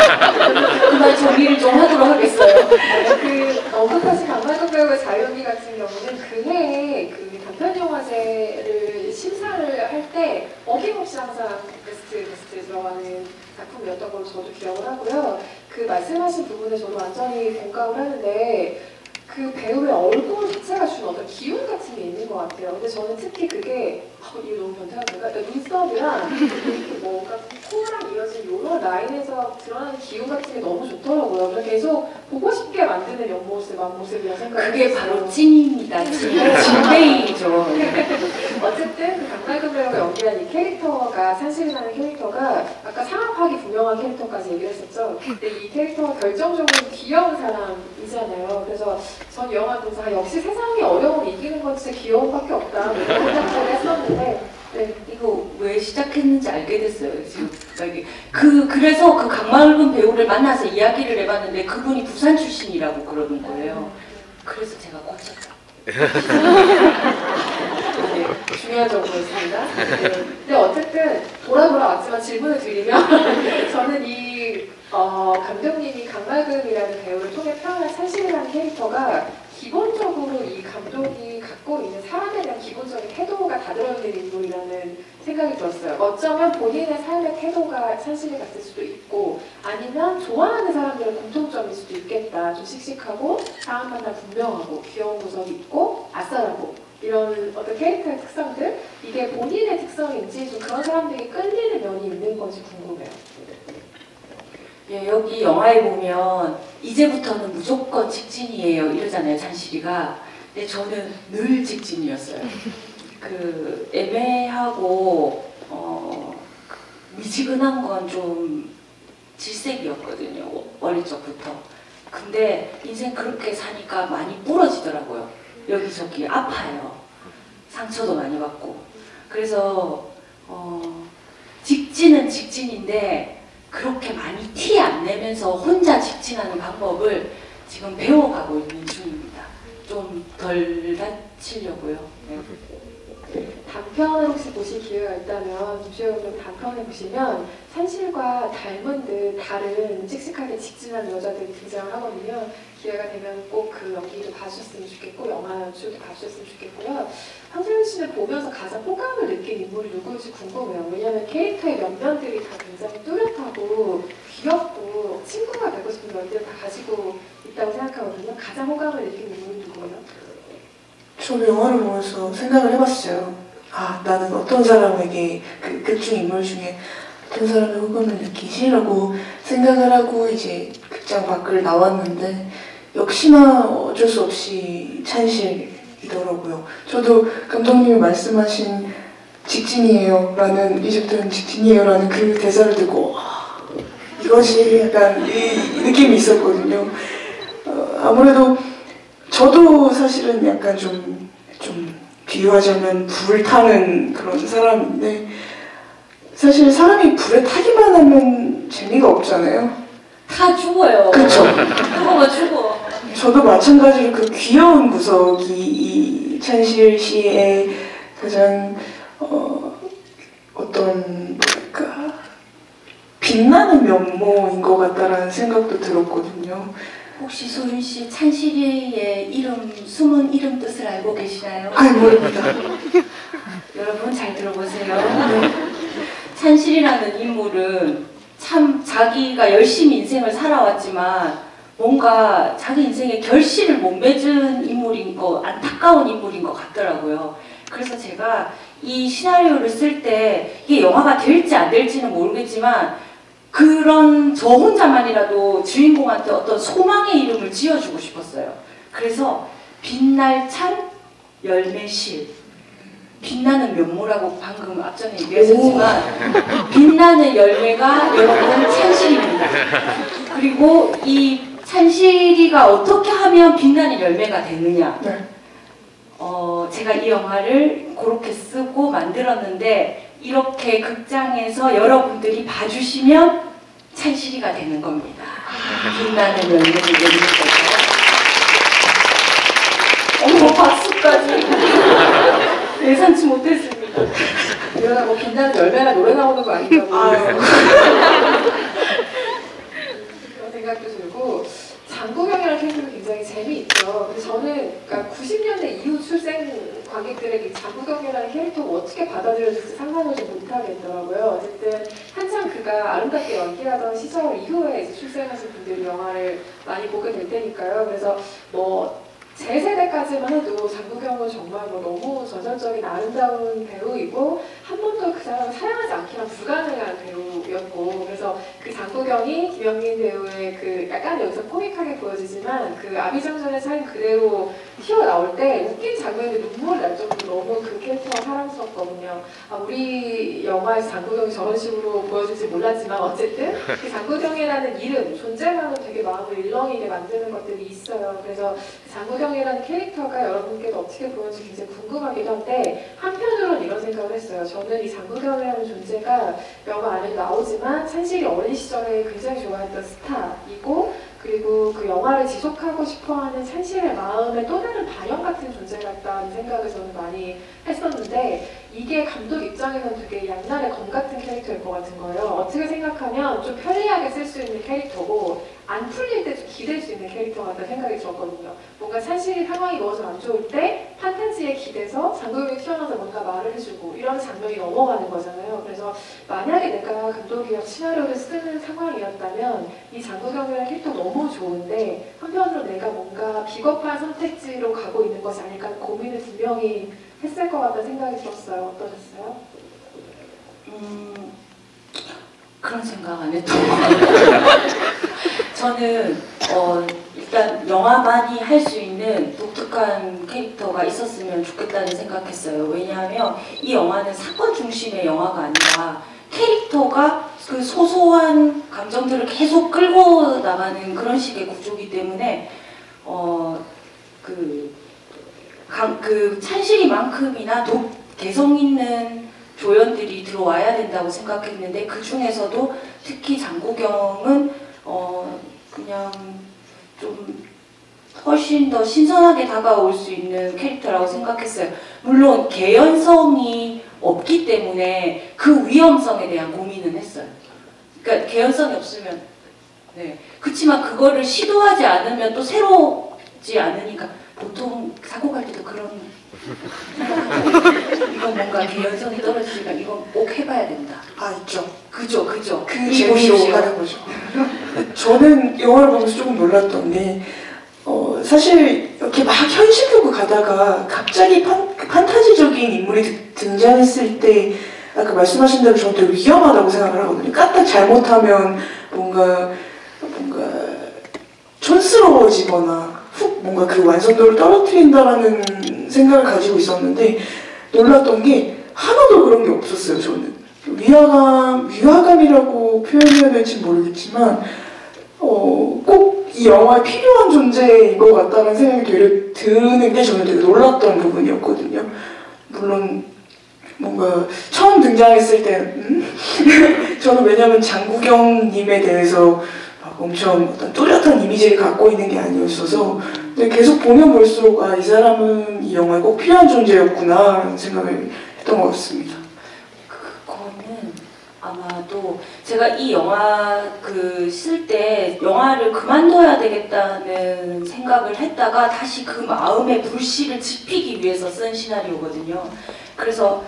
그만 정리를 좀 하도록 하겠어요. 그 언급하신 강말금 배우의 자유연기 같은 경우는 그해에 그 단편영화제를 심사를 할 때 어김없이 항상 베스트에 들어가는 작품이었던 걸로 저도 기억을 하고요. 그 말씀하신 부분에 저도 완전히 공감을 하는데 그 배우의 얼굴 자체가 주는 어떤 기운 같은 게 있는 것 같아요. 근데 저는 특히 그게 이게 너무 변태가 될까? 눈썹이랑 뭔가 코랑 이어진 이런 라인에서 드러나는 기운 같은 게 너무 좋더라고요. 그래서 계속 보고 싶게 만드는 옆모습, 앞모습이라 생각을 그게 했어요. 바로 찐입니다. 진베이죠. 어쨌든 그 강날금 배우가 연기한 이 캐릭터가 산실이라는 캐릭터가 아까 상업학이 분명한 캐릭터까지 얘기를 했었죠. 근데 이 캐릭터가 결정적으로 귀여운 사람이잖아요. 그래서 전 영화 보면서 역시 세상이 어려움을 이기는 건 진짜 귀여움밖에 없다 이런 생각을 했었는데 네. 이거 왜 시작했는지 알게 됐어요. 지금 갑자기. 그래서 그 강맑은 배우를 만나서 이야기를 해봤는데 그분이 부산 출신이라고 그러는 거예요. 그래서 제가 꽂혔다. 네, 중요한 정보였습니다. 네. 근데 어쨌든 돌아왔지만 질문을 드리면 저는 이 감독님이 강말금이라는 배우를 통해 표현한 산실이라는 캐릭터가 기본적으로 이 감독이 갖고 있는 사람에 대한 기본적인 태도가 다 들어있는 인물이라는 생각이 들었어요. 어쩌면 본인의 삶의 태도가 산실이 같을 수도 있고 아니면 좋아하는 사람들의 공통점일 수도 있겠다. 좀 씩씩하고 사람 만나 분명하고 귀여운 구석이 있고 아싸라고 이런 어떤 캐릭터의 특성들 이게 본인의 특성인지 좀 그런 사람들이 끌리는 면이 있는 건지 궁금해요. 예, 여기 영화에 보면 이제부터는 무조건 직진이에요 이러잖아요 찬실이가. 근데 저는 늘 직진이었어요. 그 애매하고 미지근한 건 좀 질색이었거든요 어릴 적부터. 근데 인생 그렇게 사니까 많이 부러지더라고요. 여기저기 아파요. 상처도 많이 받고. 그래서 직진은 직진인데 그렇게 많이 티 안 내면서 혼자 직진하는 방법을 지금 배워가고 있는 중입니다. 좀 덜 다치려고요. 네. 단편을 혹시 보실 기회가 있다면 김수영 감독 단편을 보시면 산실과 닮은 듯 다른 씩씩하게 직진하는 여자들이 등장을 하거든요. 기회가 되면 꼭 그 연기도 봐주셨으면 좋겠고 영화 연출도 봐주셨으면 좋겠고요. 황정민 씨는 보면서 가장 호감을 느낀 인물이 누구일지 궁금해요. 왜냐하면 캐릭터의 면면들이 다 굉장히 뚜렷하고 귀엽고 친구가 되고 싶은 면들을 다 가지고 있다고 생각하거든요. 가장 호감을 느낀 인물이 누구예요? 저도 영화를 보면서 생각을 해봤어요. 아, 나는 어떤 사람에게 극중 인물 중에 어떤 사람의 호감을 느끼지라고 생각을 하고 이제 극장 밖을 나왔는데 역시나 어쩔 수 없이 찬실이더라고요. 저도 감독님이 말씀하신 직진이에요 라는 이제부터는 직진이에요 라는 그 대사를 듣고 이것이 약간 이 느낌이 있었거든요. 아무래도 저도 사실은 약간 좀 비유하자면 불 타는 그런 사람인데 사실 사람이 불에 타기만 하면 재미가 없잖아요. 다 죽어요. 그렇죠. 죽어가 죽어. 저도 마찬가지로 그 귀여운 구석이 이 찬실 씨의 가장 어떤 뭐랄까 빛나는 면모인 것 같다라는 생각도 들었거든요. 혹시 소윤 씨 찬실이의 이름 숨은 이름 뜻을 알고 계시나요? 모릅니다. 여러분 잘 들어보세요. 찬실이라는 인물은 참 자기가 열심히 인생을 살아왔지만 뭔가 자기 인생에 결실을 못 맺은 인물인 거 안타까운 인물인 것 같더라고요. 그래서 제가 이 시나리오를 쓸 때 이게 영화가 될지 안 될지는 모르겠지만 그런 저 혼자만이라도 주인공한테 어떤 소망의 이름을 지어주고 싶었어요. 그래서 빛날 찬 열매실 빛나는 면모라고 방금 앞전에 얘기하셨지만 빛나는 열매가 여러분 찬실입니다. 그리고 이 찬실이가 어떻게 하면 빛나는 열매가 되느냐 제가 이 영화를 그렇게 쓰고 만들었는데 이렇게 극장에서 여러분들이 봐주시면 찬실이가 되는 겁니다. 빛나는 열매를 내는 거죠. 박수까지 예상치 못했습니다. 이러다 뭐 빛나는 열매나 노래 나오는 거 아닌가 뭐 그런 생각도 들고 장국영이라는 캐릭터도 굉장히 재미있죠. 근데 저는 그러니까 90년대 이후 출생 관객들에게 장국영이라는 캐릭터가 어떻게 받아들여질지 상상을 좀 못하겠더라고요. 어쨌든 한창 그가 아름답게 연기하던 시절 이후에 이제 출생하신 분들이 영화를 많이 보게 될 테니까요. 그래서 뭐 제 세대까지만 해도 장국영은 정말 뭐 너무 전설적인 아름다운 배우이고 한 번도 그 사람을 사랑하지 않기란 불가능한 배우였고, 그래서 그 장국영이 김영민 배우의 그 약간 여기서 코믹하게 보여지지만 그 아비정전의 삶 그대로 튀어나올 때 웃긴 장면이 눈물 날 정도로 너무 그 캐릭터가 사랑스럽거든요. 우리 영화에서 장국영이 저런 식으로 보여질지 몰랐지만 어쨌든 그 장국영이라는 이름, 존재만으로 되게 마음을 일렁이게 만드는 것들이 있어요. 그래서 장국영이라는 캐릭터가 여러분께도 어떻게 보는지 굉장히 궁금하기도 한데, 한편으로는 이런 생각을 했어요. 저는 이 장국영이라는 존재가 영화 안에 나오지만 산실이 어린 시절에 굉장히 좋아했던 스타이고, 그리고 그 영화를 지속하고 싶어하는 산실의 마음의 또 다른 반영 같은 존재 같다는 생각을 저는 많이 했었는데, 이게 감독 입장에서는 되게 양날의 검 같은 캐릭터일 것 같은 거예요. 어떻게 생각하면 좀 편리하게 쓸 수 있는 캐릭터고 안 풀릴 때 좀 기댈 수 있는 캐릭터 같다는 생각이 들었거든요. 뭔가 산실이 상황이 너무 안 좋을 때 판타지에 기대서 장국영이 튀어나와서 뭔가 말을 해주고 이런 장면이 넘어가는 거잖아요. 그래서 만약에 내가 감독이랑 시나리오를 쓰는 상황이었다면 이 장국영이라는 캐릭터 너무 좋은데 한편으로 내가 뭔가 비겁한 선택지로 가고 있는 것이 아닐까 하는 고민을 분명히 했을 것 같다는 생각이 들었어요. 어떠셨어요? 그런 생각 안 했던 것 같아요. 저는 일단 영화만이 할 수 있는 독특한 캐릭터가 있었으면 좋겠다는 생각했어요. 왜냐하면 이 영화는 사건 중심의 영화가 아니라 캐릭터가 그 소소한 감정들을 계속 끌고 나가는 그런 식의 구조이기 때문에 그 찬실이만큼이나 개성 있는 조연들이 들어와야 된다고 생각했는데, 그 중에서도 특히 장국영은 그냥 좀 훨씬 더 신선하게 다가올 수 있는 캐릭터라고 생각했어요. 물론 개연성이 없기 때문에 그 위험성에 대한 고민은 했어요. 그러니까 개연성이 없으면, 네. 그렇지만 그거를 시도하지 않으면 또 새롭지 않으니까 보통 사고 갈 때도 그런 이건 뭔가 개연성이 떨어지니까 이건 꼭 해봐야 된다. 있죠. 그죠. 그 재미로 하는 거죠. 저는 영화를 보면서 조금 놀랐던 게 사실 이렇게 막 현실적으로 가다가 갑자기 판타지적인 인물이 등장했을 때 아까 말씀하신 대로 저는 되게 위험하다고 생각을 하거든요. 까딱 잘못하면 뭔가 촌스러워지거나 뭔가 그 완성도를 떨어뜨린다라는 생각을 가지고 있었는데, 놀랐던 게 하나도 그런 게 없었어요. 저는 위화감이라고 표현해야 될지 모르겠지만 꼭 이 영화에 필요한 존재인 것 같다는 생각이 드는 게 저는 되게 놀랐던 부분이었거든요. 물론 뭔가 처음 등장했을 때 저는 왜냐면 장국영님에 대해서 엄청 어떤 뚜렷한 이미지를 갖고 있는 게 아니었어서, 근데 계속 보면 볼수록 이 사람은 이 영화에 꼭 필요한 존재였구나 라는 생각을 했던 것 같습니다. 그거는 아마도 제가 이 영화 쓸 때 영화를 그만둬야 되겠다는 생각을 했다가 다시 그 마음의 불씨를 지피기 위해서 쓴 시나리오거든요. 그래서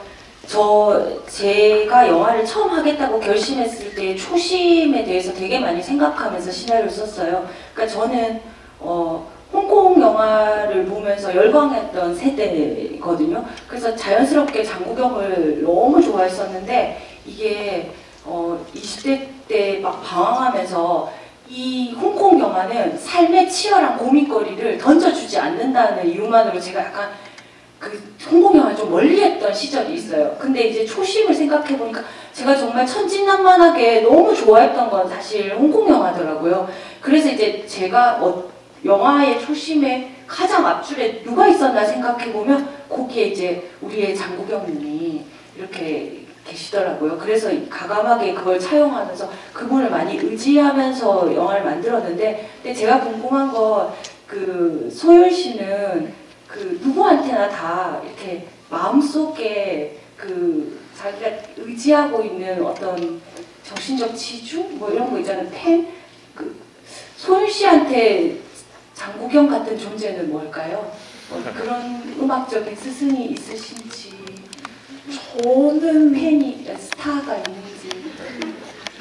제가 영화를 처음 하겠다고 결심했을 때 초심에 대해서 되게 많이 생각하면서 시나리오를 썼어요. 그러니까 저는 홍콩 영화를 보면서 열광했던 세대거든요. 그래서 자연스럽게 장국영을 너무 좋아했었는데, 이게 20대 때 막 방황하면서 이 홍콩 영화는 삶의 치열한 고민거리를 던져주지 않는다는 이유만으로 제가 약간 그 홍콩 영화를 좀 멀리했던 시절이 있어요. 근데 이제 초심을 생각해보니까 제가 정말 천진난만하게 너무 좋아했던 건 사실 홍콩 영화더라고요. 그래서 이제 제가 영화의 초심에 가장 앞줄에 누가 있었나 생각해보면 거기에 이제 우리의 장국영님이 이렇게 계시더라고요. 그래서 가감하게 그걸 차용하면서 그분을 많이 의지하면서 영화를 만들었는데, 근데 제가 궁금한 건 소연 씨는 누구한테나 다 이렇게 마음속에 자기가 의지하고 있는 어떤 정신적 지주? 뭐 이런 거 있잖아요. 소연 씨한테 장국영 같은 존재는 뭘까요? 그런 음악적인 스승이 있으신지, 저는 팬이, 스타가 있는지.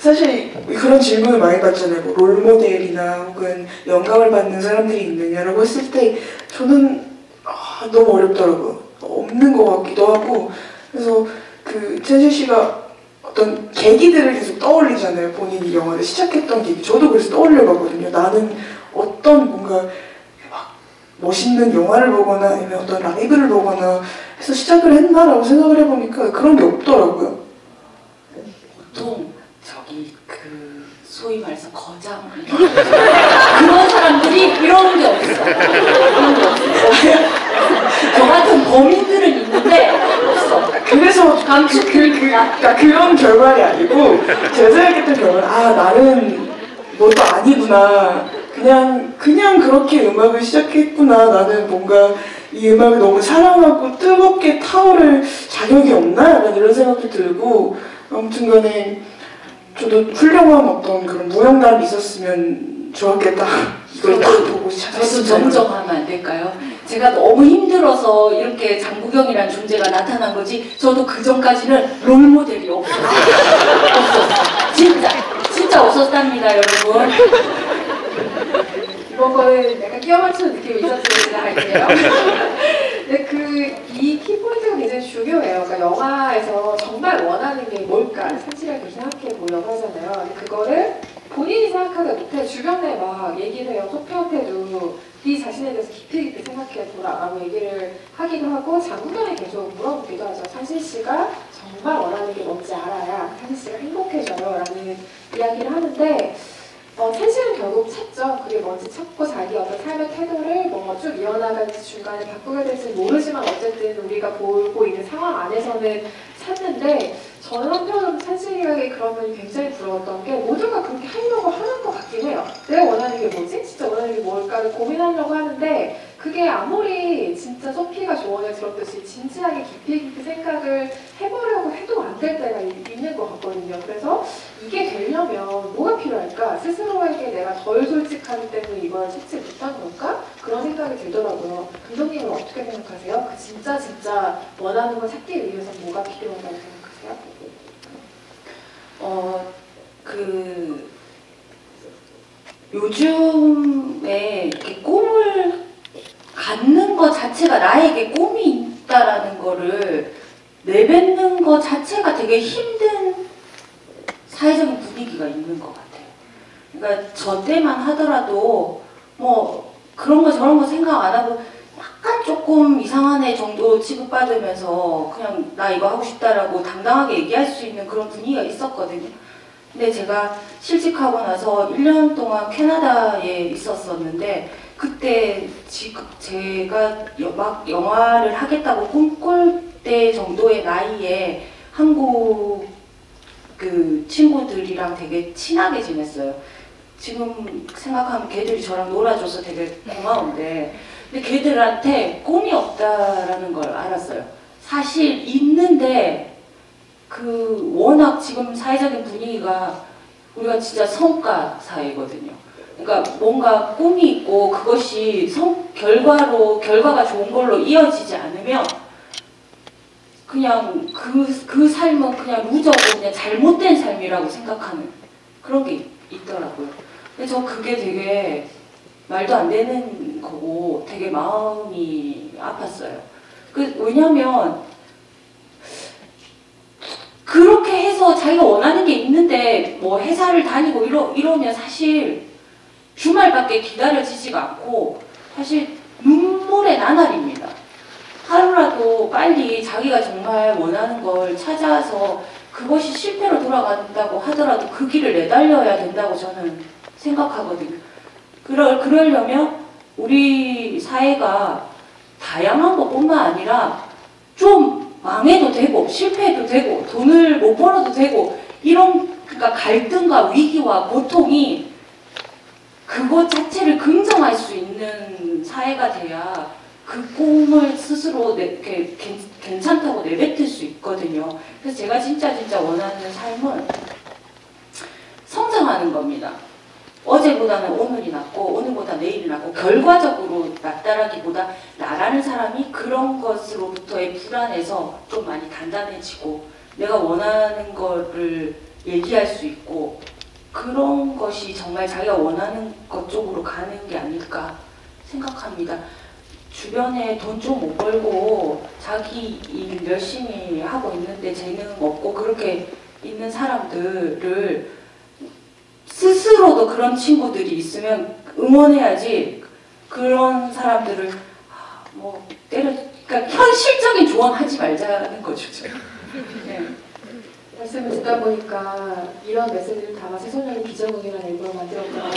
사실 그런 질문을 많이 받잖아요. 뭐 롤모델이나 혹은 영감을 받는 사람들이 있느냐라고 했을 때 저는 너무 어렵더라고요. 없는 것 같기도 하고. 그래서 그 첸시 씨가 어떤 계기들을 계속 떠올리잖아요. 본인이 영화를 시작했던 계기. 저도 그래서 떠올려봤거든요. 나는 어떤 뭔가 막 멋있는 영화를 보거나 아니면 어떤 라이브를 보거나 해서 시작을 했나라고 생각을 해보니까 그런 게 없더라고요. 보통 저기 그 소위 말해서 거장 그런 사람들이 이런 게 없어. 그런 게 없어. 저 같은 범인들은 있는데 없어. 그래서 그러니까 그런 결말이 아니고 제가 생각했던 결말은 나는 뭐도 아니구나. 그냥 그렇게 음악을 시작했구나. 나는 뭔가 이 음악을 너무 사랑하고 뜨겁게 타오를 자격이 없나? 약간 이런 생각도 들고 아무튼간에 저도 훌륭한 어떤 그런 무용담이 있었으면 좋았겠다. 이걸 딱 보고 저도 찾았습니다. 정정하면 안 될까요? 제가 너무 힘들어서 이렇게 장국영이라는 존재가 나타난 거지. 저도 그 전까지는 롤모델이 없었어요. 진짜 없었답니다, 여러분. 이번 거는 약간 끼워 맞추는 느낌이 있었으면 지나갈게요. 근데 이 키포인트가 굉장히 중요해요. 그러니까 영화에서 정말 원하는 게 뭘까 상실하게 생각해 보려고 하잖아요. 근데 그거를 본인이 생각하다 못해 주변에 막 얘기를 해요. 소피한테도 네 자신에 대해서 깊이 생각해 보라라고 얘기를 하기도 하고 장국영이 계속 물어보기도 하죠. 상실 씨가 정말 원하는 게 뭔지 알아야 상실 씨가 행복해져요라는 이야기를 하는데 찬실은 결국 찾죠. 그게 뭔지 찾고 자기 어떤 삶의 태도를 뭔가 쭉 이어나갈지 중간에 바꾸게 될지 모르지만 어쨌든 우리가 보고 있는 상황 안에서는 찾는데 저는 한편으로 찬실에게 그런 면이 굉장히 부러웠던 게 모두가 그렇게 하려고 하는 것 같긴 해요. 내가 원하는 게 뭐지? 진짜 원하는 게 뭘까를 고민하려고 하는데 그게 아무리 진짜 소피가 조언을 들었듯이 진지하게 깊이 생각을 해보려고 해도 안 될 때가 있는 것 같거든요. 그래서 이게 되려면 뭐가 필요할까? 스스로에게 내가 덜 솔직하기 때문에 이걸 찾지 못한 걸까? 그런 생각이 들더라고요. 감독님은 어떻게 생각하세요? 그 진짜 원하는 걸 찾기 위해서 뭐가 필요하다고 생각하세요? 요즘에 이렇게 꿈을 갖는 것 자체가 나에게 꿈이 있다라는 거를 내뱉는 것 자체가 되게 힘든 사회적인 분위기가 있는 것 같아요. 그러니까 저 때만 하더라도 뭐 그런 거 저런 거 생각 안 하고 약간 조금 이상한 애 정도 취급받으면서 그냥 나 이거 하고 싶다라고 당당하게 얘기할 수 있는 그런 분위기가 있었거든요. 근데 제가 실직하고 나서 1년 동안 캐나다에 있었었는데 그때 제가 막 영화를 하겠다고 꿈꿀 때 정도의 나이에 한국 그 친구들이랑 되게 친하게 지냈어요. 지금 생각하면 걔들이 저랑 놀아줘서 되게 고마운데 근데 걔들한테 꿈이 없다라는 걸 알았어요. 사실 있는데 워낙 지금 사회적인 분위기가 우리가 진짜 성과 사회거든요. 그러니까 뭔가 꿈이 있고 그것이 결과가 좋은 걸로 이어지지 않으면 그냥 그 삶은 그냥 루저고 그냥 잘못된 삶이라고 생각하는 그런 게 있더라고요. 근데 저 그게 되게 말도 안 되는 거고 되게 마음이 아팠어요. 왜냐면 그렇게 해서 자기가 원하는 게 있는데 뭐 회사를 다니고 이러면 사실 주말밖에 기다려지지가 않고 사실 눈물의 나날입니다. 하루라도 빨리 자기가 정말 원하는 걸 찾아서 그것이 실패로 돌아간다고 하더라도 그 길을 내달려야 된다고 저는 생각하거든요. 그러려면 우리 사회가 다양한 것뿐만 아니라 좀 망해도 되고 실패해도 되고 돈을 못 벌어도 되고 그러니까 갈등과 위기와 고통이 그것 자체를 긍정할 수 있는 사회가 돼야 그 꿈을 스스로 이렇게 괜찮다고 내뱉을 수 있거든요. 그래서 제가 진짜 원하는 삶은 성장하는 겁니다. 어제보다는 오늘이 낫고 오늘보다 내일이 낫고 결과적으로 낫다라기보다 나라는 사람이 그런 것으로부터의 불안에서 좀 많이 단단해지고 내가 원하는 거를 얘기할 수 있고 그런 것이 정말 자기가 원하는 것 쪽으로 가는 게 아닐까 생각합니다. 주변에 돈 좀 못 벌고 자기 일 열심히 하고 있는데 재능 없고 그렇게 있는 사람들을 스스로도 그런 친구들이 있으면 응원해야지 그런 사람들을 뭐 그러니까 현실적인 조언하지 말자는 거죠. 네. 말씀을 듣다 보니까 이런 메시지를 담아 새소년이 비전공이라는 앨범을 만들었구나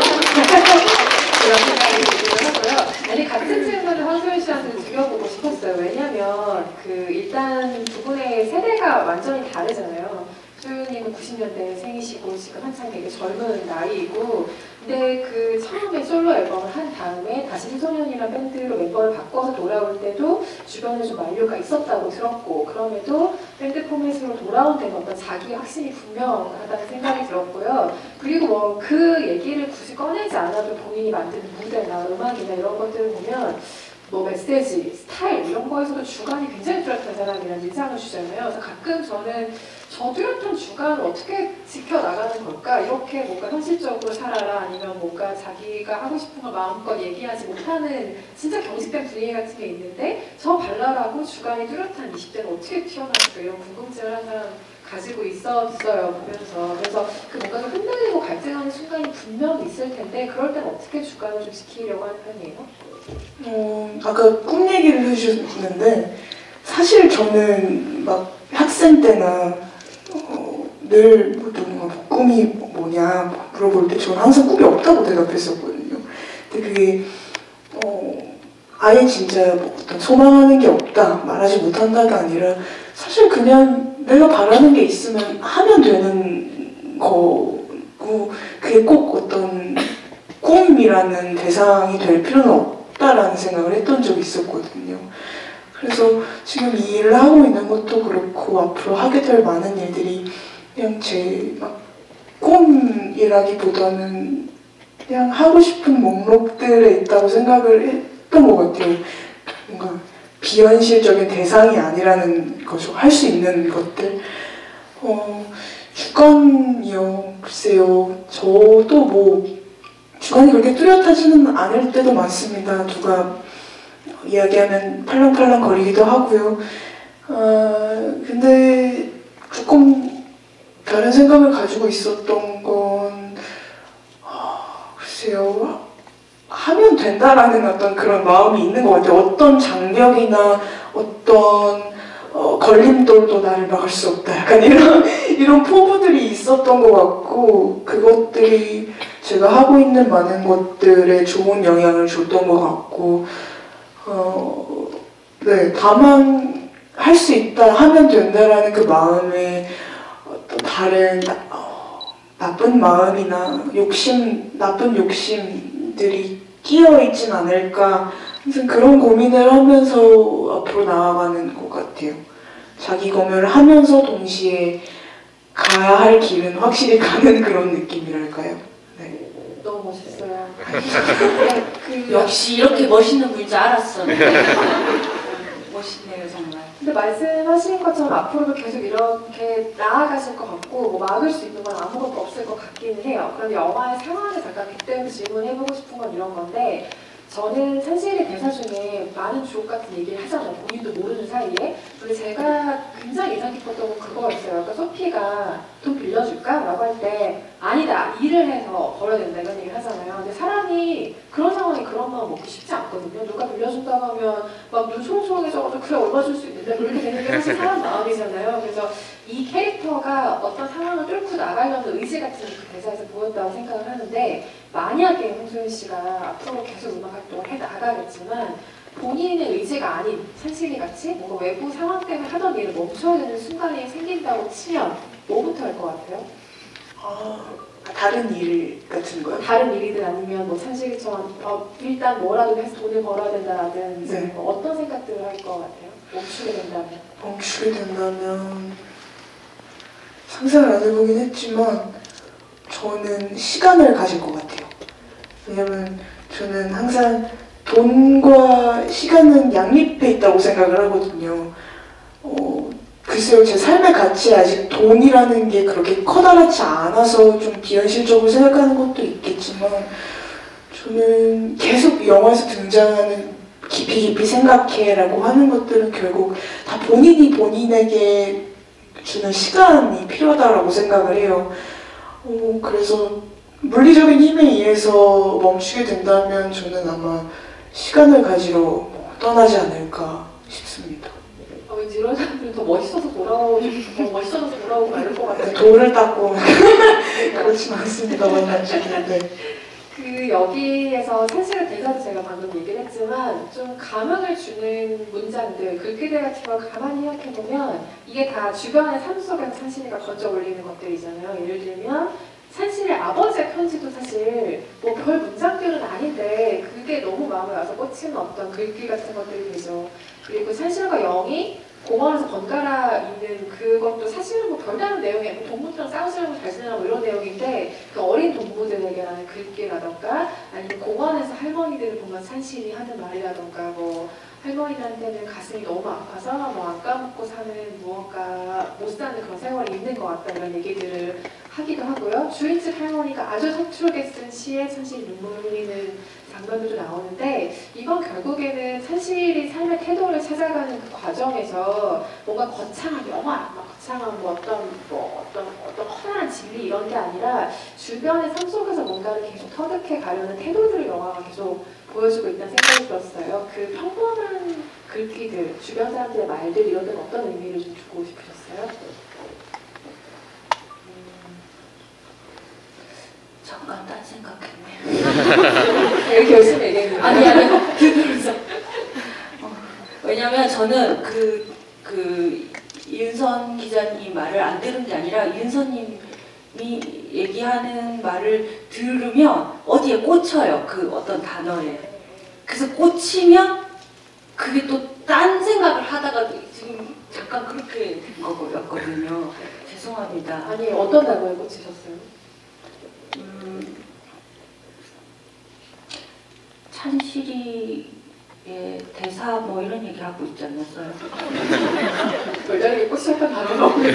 그런 생각이 들기도 하고요. 아니 같은 질문을 황소연 씨한테 드려보고 싶었어요. 왜냐면 일단 두 분의 세대가 완전히 다르잖아요. 소연님은 90년대 생이시고 지금 한창 되게 젊은 나이이고 근데 처음에 솔로 앨범을 한 다음에 다시 새소년이라는 밴드로 멤버를 바꿔서 돌아올 때도 주변에 좀 만류가 있었다고 들었고 그럼에도 밴드 포맷으로 돌아온 데는 어떤 자기 확신이 분명하다는 생각이 들었고요. 그리고 뭐 그 얘기를 굳이 꺼내지 않아도 본인이 만드는 무대나 음악이나 이런 것들을 보면 뭐 메시지, 스타일 이런 거에서도 주관이 굉장히 뚜렷한 사람이라는 인상을 주잖아요. 그래서 가끔 저는 저 뚜렷한 주관을 어떻게 지켜나가는 걸까? 이렇게 뭔가 현실적으로 살아라 아니면 뭔가 자기가 하고 싶은 걸 마음껏 얘기하지 못하는 진짜 경직된 분위기 같은 게 있는데 저 발랄하고 주관이 뚜렷한 20대는 어떻게 튀어나올까 이런 궁금증을 항상 가지고 있었어요 보면서. 그래서 뭔가 좀 흔들리고 갈등하는 순간이 분명히 있을 텐데 그럴 땐 어떻게 주관을 좀 지키려고 하는 편이에요? 아까 꿈 얘기를 해주셨는데 사실 저는 막 학생 때나 늘 꿈이 뭐냐 물어볼 때 저는 항상 꿈이 없다고 대답했었거든요. 근데 그게 아예 진짜 뭐 어떤 소망하는 게 없다 말하지 못한다가 아니라 사실 그냥 내가 바라는 게 있으면 하면 되는 거고 그게 꼭 어떤 꿈이라는 대상이 될 필요는 없다라는 생각을 했던 적이 있었거든요. 그래서 지금 이 일을 하고 있는 것도 그렇고 앞으로 하게 될 많은 일들이 그냥 제 꿈이라기보다는 그냥 하고 싶은 목록들에 있다고 생각을 했던 것 같아요. 뭔가 비현실적인 대상이 아니라는 거죠. 할 수 있는 것들. 주관이요. 글쎄요. 저도 뭐 주관이 그렇게 뚜렷하지는 않을 때도 많습니다. 누가 이야기하면 팔랑팔랑 거리기도 하고요. 근데 조금 다른 생각을 가지고 있었던 건 글쎄요. 하면 된다라는 어떤 그런 마음이 있는 것 같아요. 어떤 장벽이나 어떤 걸림돌도 나를 막을 수 없다. 약간 이런 포부들이 있었던 것 같고 그것들이 제가 하고 있는 많은 것들에 좋은 영향을 줬던 것 같고 네, 다만 할 수 있다, 하면 된다라는 그 마음에 어떤 다른 나쁜 마음이나 나쁜 욕심들이 끼어있진 않을까 항상 그런 고민을 하면서 앞으로 나아가는 것 같아요. 자기 검열을 하면서 동시에 가야 할 길은 확실히 가는 그런 느낌이랄까요. 네. 너무 멋있어요. 역시 이렇게 멋있는 분인 줄 알았어. 멋있네요 정말. 근데 말씀하신 것처럼 앞으로도 계속 이렇게 나아가실 것 같고 뭐 막을 수 있는 건 아무것도 없을 것 같기는 해요. 그런데 영화의 상황을 잠깐 빗대서 질문해보고 싶은 건 이런 건데 저는 찬실이 대사 중에 많은 주옥 같은 얘기를 하잖아요. 본인도 모르는 사이에. 근데 제가 굉장히 인상 깊었던 건 그거였어요. 그러니까 소피가 돈 빌려줄까? 라고 할 때 아니다. 일을 해서 벌어야 된다. 이런 얘기를 하잖아요. 근데 사람이 그런 상황에 그런 마음 먹기 쉽지 않거든요. 누가 빌려준다고 하면 막 눈 초롱초롱해져가지고 그래 얼마 줄 수 있는데 그렇게 되는 게 사실 사람 마음이잖아요. 그래서 이 캐릭터가 어떤 상황을 뚫고 나가려는 의지 같은 그 대사에서 보였다고 생각을 하는데 만약에 홍소연 씨가 앞으로 계속 음악 활동을 해 나가겠지만 본인의 의지가 아닌 찬실이 같이 뭔가 외부 상황 때문에 하던 일을 멈춰야 되는 순간이 생긴다고 치면 뭐부터 할 것 같아요? 다른 일 같은 거요? 다른 일이든 아니면 뭐 찬실이처럼 일단 뭐라도 해서 돈을 벌어야 된다라든지 네. 뭐 어떤 생각들을 할 것 같아요? 멈추게 된다면? 멈추게 된다면 상상을 안 해보긴 했지만 저는 시간을 가질 것 같아요. 왜냐면 저는 항상 돈과 시간은 양립해 있다고 생각을 하거든요. 글쎄요, 제 삶의 가치에 아직 돈이라는 게 그렇게 커다랗지 않아서 좀 비현실적으로 생각하는 것도 있겠지만, 저는 계속 영화에서 등장하는 깊이 깊이 생각해라고 하는 것들은 결국 다 본인이 본인에게 주는 시간이 필요하다라고 생각을 해요. 그래서 물리적인 힘에 의해서 멈추게 된다면 저는 아마 시간을 가지러 떠나지 않을까 싶습니다. 왠지 이런 사람들은 더 멋있어서 돌아오고 말할 것 같아요. 돌을 닦고 그렇진 않습니다만 나중에. 네. 그 여기에서 사실은 대사도 제가 방금 얘기를 했지만 좀 감흥을 주는 문장들, 글귀들 같은 걸 가만히 생각해보면 이게 다 주변의 삶 속에서 산신이가 건져 올리는 것들이잖아요. 예를 들면 산신의 아버지의 편지도 사실 뭐 별 문장들은 아닌데 그게 너무 마음에 와서 꽂히는 어떤 글귀 같은 것들이 되죠. 그리고 산신과 영이 공원에서 번갈아 있는 그것도 사실은 뭐 별다른 내용이 아니고 동물들랑 싸우시려고 잘 지내라 뭐 이런 내용인데 그 어린 동무들에게 하는 글귀라던가 아니면 공원에서 할머니들을 보면 산신이 하는 말이라던가 뭐 할머니들한테는 가슴이 너무 아파서 뭐 안 까먹고 사는 무언가 못 사는 그런 세월이 있는 것 같다 이런 얘기들을 하기도 하고요. 주인집 할머니가 아주 서투르게 쓴 시에 산신이 눈물을 흘리는 장면들도 나오는데 이건 결국에는 산신이 삶의 태도를 찾아가는 그 과정에서 뭔가 거창한 영화, 거창한 뭐 어떤 커다란 진리 이런 게 아니라 주변의 삶 속에서 뭔가를 계속 터득해 가려는 태도들을 영화가 계속 보여주고 있다는 생각이 들었어요. 그 평범한 글귀들, 주변 사람들의 말들 이런 데는 어떤 의미를 좀 주고 싶으셨어요? 잠깐 딴 생각했네. 이렇게 열심히 얘기했는데 아니 그래서 왜냐면 저는 이은선 기자님 말을 안 들은 게 아니라 이은선님이 얘기하는 말을 들으면 어디에 꽂혀요. 그 어떤 단어에. 그래서 꽂히면 그게 또 딴 생각을 하다가 지금 잠깐 그렇게 된 거였거든요. 죄송합니다. 아니 어떤 단어에 꽂히셨어요? 찬실이의 대사 뭐 이런 얘기 하고 있지 않았어요? 별다르게 꽂히셨던 단어가 없는데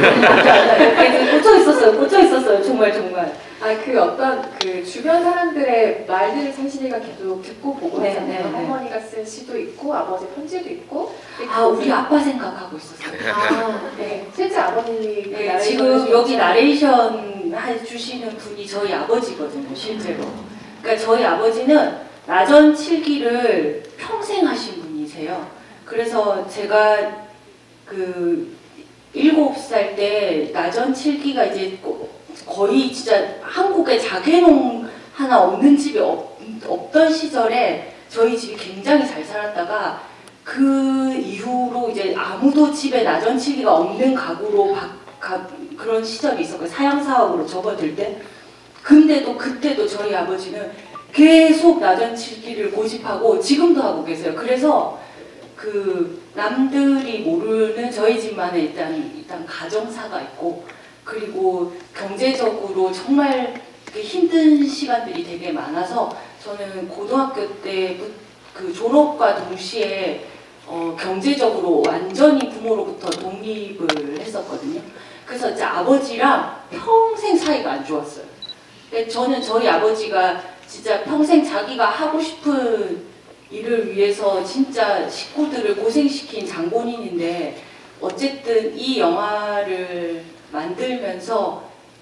꽂혀 있었어요. 정말. 그 어떤 그 주변 사람들의 말들을 산신이가 계속 듣고 보고 네, 하잖아요. 네, 네. 할머니가 쓴 시도 있고 아버지 편지도 있고. 우리 아빠 생각하고 있었어요. 네. 실제 아버님이 그 네, 나레이션을 지금 해주셨죠? 여기 나레이션 해주시는 분이 저희 아버지거든요, 실제로. 그러니까 저희 아버지는 나전 칠기를 평생 하신 분이세요. 그래서 제가 그 7살 때 나전 칠기가 이제 거의 진짜 한국에 자개농 하나 없는 집이 없던 시절에 저희 집이 굉장히 잘 살았다가 그 이후로 이제 아무도 집에 나전 칠기가 없는 가구로 그런 시절이 있었고요. 사양 사업으로 접어들 때. 근데도 그때도 저희 아버지는 계속 나전 칠기를 고집하고 지금도 하고 계세요. 그래서 그 남들이 모르는 저희 집만의 일단 가정사가 있고 그리고 경제적으로 정말 힘든 시간들이 되게 많아서 저는 고등학교 때 그 졸업과 동시에 경제적으로 완전히 부모로부터 독립을 했었거든요. 그래서 이제 아버지랑 평생 사이가 안 좋았어요. 근데 저는 저희 아버지가 진짜 평생 자기가 하고 싶은 일을 위해서 진짜 식구들을 고생시킨 장본인인데 어쨌든 이 영화를 만들면서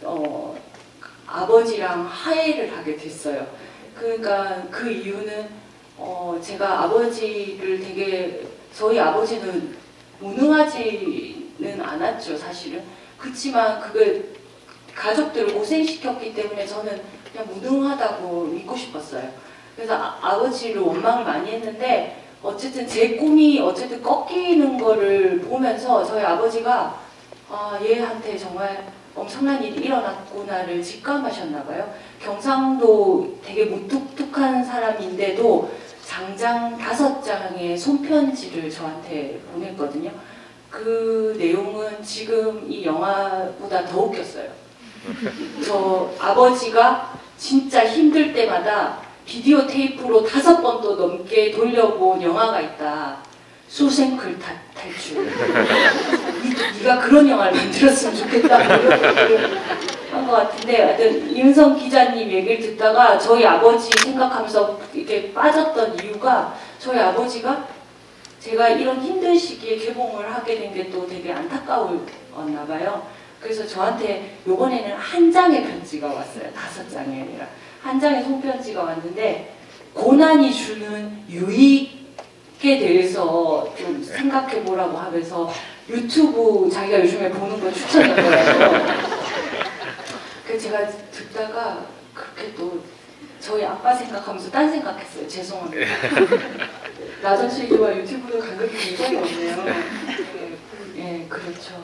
아버지랑 화해를 하게 됐어요. 그러니까 그 이유는 제가 아버지를 되게 저희 아버지는 무능하지는 않았죠 사실은. 그렇지만 그걸 가족들을 고생시켰기 때문에 저는 그냥 무능하다고 믿고 싶었어요. 그래서 아버지를 원망을 많이 했는데 어쨌든 제 꿈이 어쨌든 꺾이는 거를 보면서 저희 아버지가 얘한테 정말 엄청난 일이 일어났구나를 직감하셨나 봐요. 경상도 되게 무뚝뚝한 사람인데도 장장 5장의 손편지를 저한테 보냈거든요. 그 내용은 지금 이 영화보다 더 웃겼어요. 저 아버지가 진짜 힘들 때마다 비디오 테이프로 5번도 넘게 돌려본 영화가 있다. 수생클 탈출. 네가 그런 영화를 만들었으면 좋겠다 이런 얘기를 한 것 같은데 하여튼 이은성 기자님 얘기를 듣다가 저희 아버지 생각하면서 이렇게 빠졌던 이유가 저희 아버지가 제가 이런 힘든 시기에 개봉을 하게 된 게 또 되게 안타까웠나 봐요. 그래서 저한테 요번에는 한 장의 편지가 왔어요. 5장이 아니라 한 장의 손편지가 왔는데 고난이 주는 유익에 대해서 좀 생각해 보라고 하면서 유튜브 자기가 요즘에 보는 거 추천했더라고요. 그래서 제가 듣다가 그렇게 또 저희 아빠 생각하면서 딴 생각했어요. 죄송합니다. 나전 씨와 유튜브도 간극이 굉장히 많네요. 예, 그렇죠.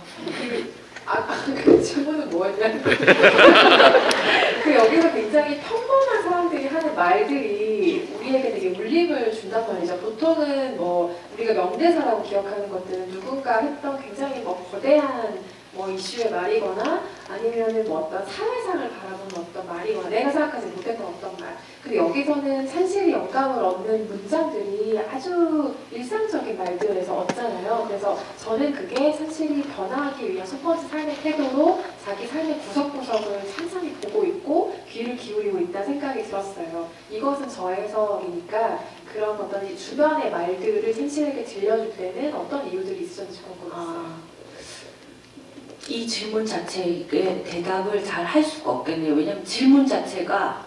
그 질문은 뭐였냐? 그 여기서 굉장히 평범한 사람들이 하는 말들이 우리에게 되게 울림을 준단 말이죠. 보통은 뭐 우리가 명대사라고 기억하는 것들은 누군가 했던 굉장히 뭐 거대한 뭐 이슈의 말이거나 아니면은 뭐 어떤 사회상을 바라보는 어떤 말이거나 내가 생각하지 못했던 어떤 말. 근데 여기서는 산실이 영감을 얻는 문장들이 아주 일상적인 말들에서 얻잖아요. 그래서 저는 그게 산실이 변화하기 위한 첫 번째 삶의 태도로 자기 삶의 구석구석을 상상히 보고 있고 귀를 기울이고 있다는 생각이 들었어요. 이것은 저의 해석이니까 그런 어떤 이 주변의 말들을 산실에게 들려줄 때는 어떤 이유들이 있었는지 궁금했어요. 이 질문 자체에 대답을 잘 할 수가 없겠네요. 왜냐면 질문 자체가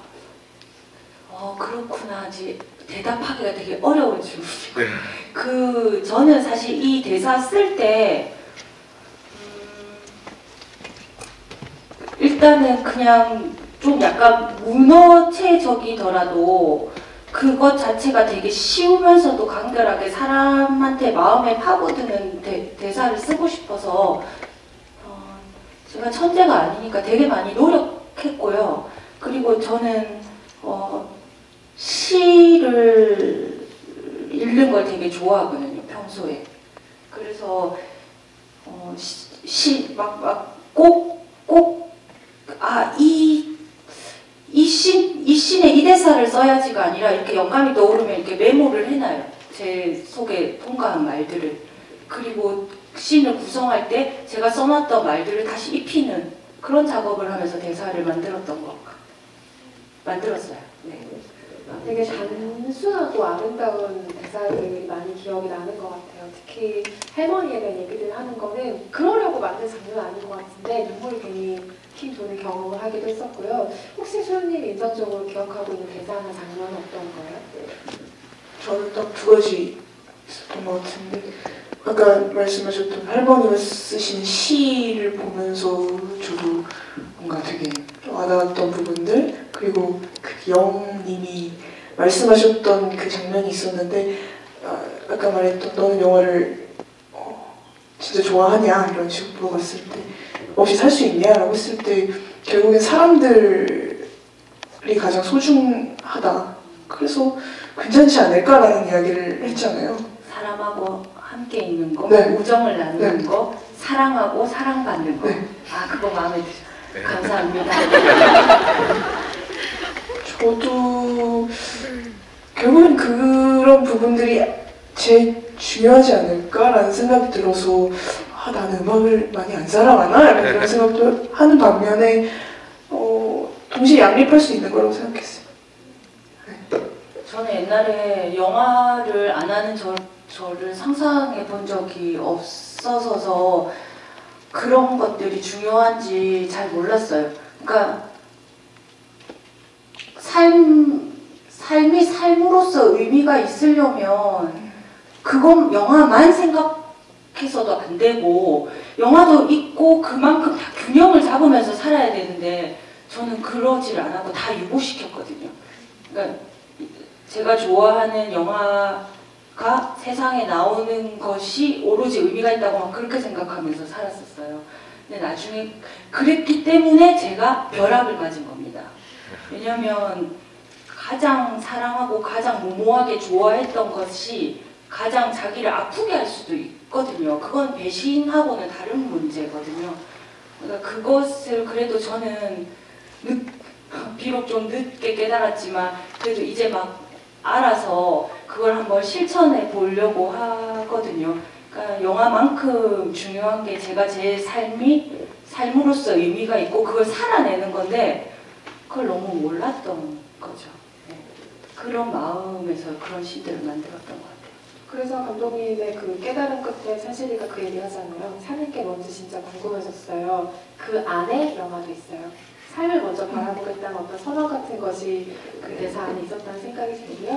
그렇구나 대답하기가 되게 어려운 질문이에요. 저는 사실 이 대사 쓸 때 일단은 그냥 좀 약간 문어체적이더라도 그것 자체가 되게 쉬우면서도 간결하게 사람한테 마음에 파고드는 대사를 쓰고 싶어서 제가 천재가 아니니까 되게 많이 노력했고요. 그리고 저는 시를 읽는 걸 되게 좋아하거든요, 평소에. 그래서 이 씬에 이 대사를 써야지가 아니라 이렇게 영감이 떠오르면 이렇게 메모를 해놔요. 제 속에 통과한 말들을. 그리고 씬을 구성할 때 제가 써놨던 말들을 다시 입히는 그런 작업을 하면서 대사를 만들었어요. 네. 되게 단순하고 아름다운 대사들이 많이 기억이 나는 것 같아요. 특히 할머니에 대한 얘기를 하는 거는 그러려고 만든 장면은 아닌 것 같은데 눈물이 괜히 핀 도는 경험을 하기도 했었고요. 혹시 수현님이 인상적으로 기억하고 있는 대사나 장면은 어떤 거예요? 저는 딱 2가지 있었던 것 같은데 아까 말씀하셨던 할머니가 쓰신 시를 보면서 저도 뭔가 되게 와닿았던 부분들 그리고 그 영님이 말씀하셨던 그 장면이 있었는데 아까 말했던 너는 영화를 진짜 좋아하냐 이런 식으로 물어봤을 때 없이 살 수 있냐 라고 했을 때 결국엔 사람들이 가장 소중하다 그래서 괜찮지 않을까라는 이야기를 했잖아요. 사람하고 함께 있는 거, 네. 우정을 나누는 네. 거, 사랑하고 사랑받는 거. 네. 그거 마음에 들어요. 네. 감사합니다. 저도 결국엔 그런 부분들이 제일 중요하지 않을까라는 생각이 들어서 나는 음악을 많이 안 사랑하나? 약간 그런 생각도 하는 반면에 동시에 양립할 수 있는 거라고 생각했어요. 저는 옛날에 영화를 안 하는 저를 상상해 본 적이 없어서 그런 것들이 중요한지 잘 몰랐어요. 그러니까 삶이 삶으로서 의미가 있으려면 그건 영화만 생각해서도 안 되고 영화도 있고 그만큼 다 균형을 잡으면서 살아야 되는데 저는 그러질 않았고 다 유보시켰거든요. 그러니까 제가 좋아하는 영화가 세상에 나오는 것이 오로지 의미가 있다고 막 그렇게 생각하면서 살았었어요. 근데 나중에 그랬기 때문에 제가 벼락을 맞은 겁니다. 왜냐면 가장 사랑하고 가장 무모하게 좋아했던 것이 가장 자기를 아프게 할 수도 있거든요. 그건 배신하고는 다른 문제거든요. 그러니까 그것을 그래도 저는 비록 좀 늦게 깨달았지만 그래도 이제 막 알아서 그걸 한번 실천해 보려고 하거든요. 그러니까 영화만큼 중요한 게 제가 제 삶으로서 의미가 있고 그걸 살아내는 건데 그걸 너무 몰랐던 거죠. 네. 그런 마음에서 그런 시들을 만들었던 것 같아요. 그래서 감독님의 그 깨달음 끝에 찬실이가 그 얘기 하잖아요. 사는 게 뭔지 진짜 궁금해졌어요. 그 안에 영화도 있어요. 삶을 먼저 바라보겠다는 어떤 선언 같은 것이 그 대사 안에 있었다는 생각이 들고요.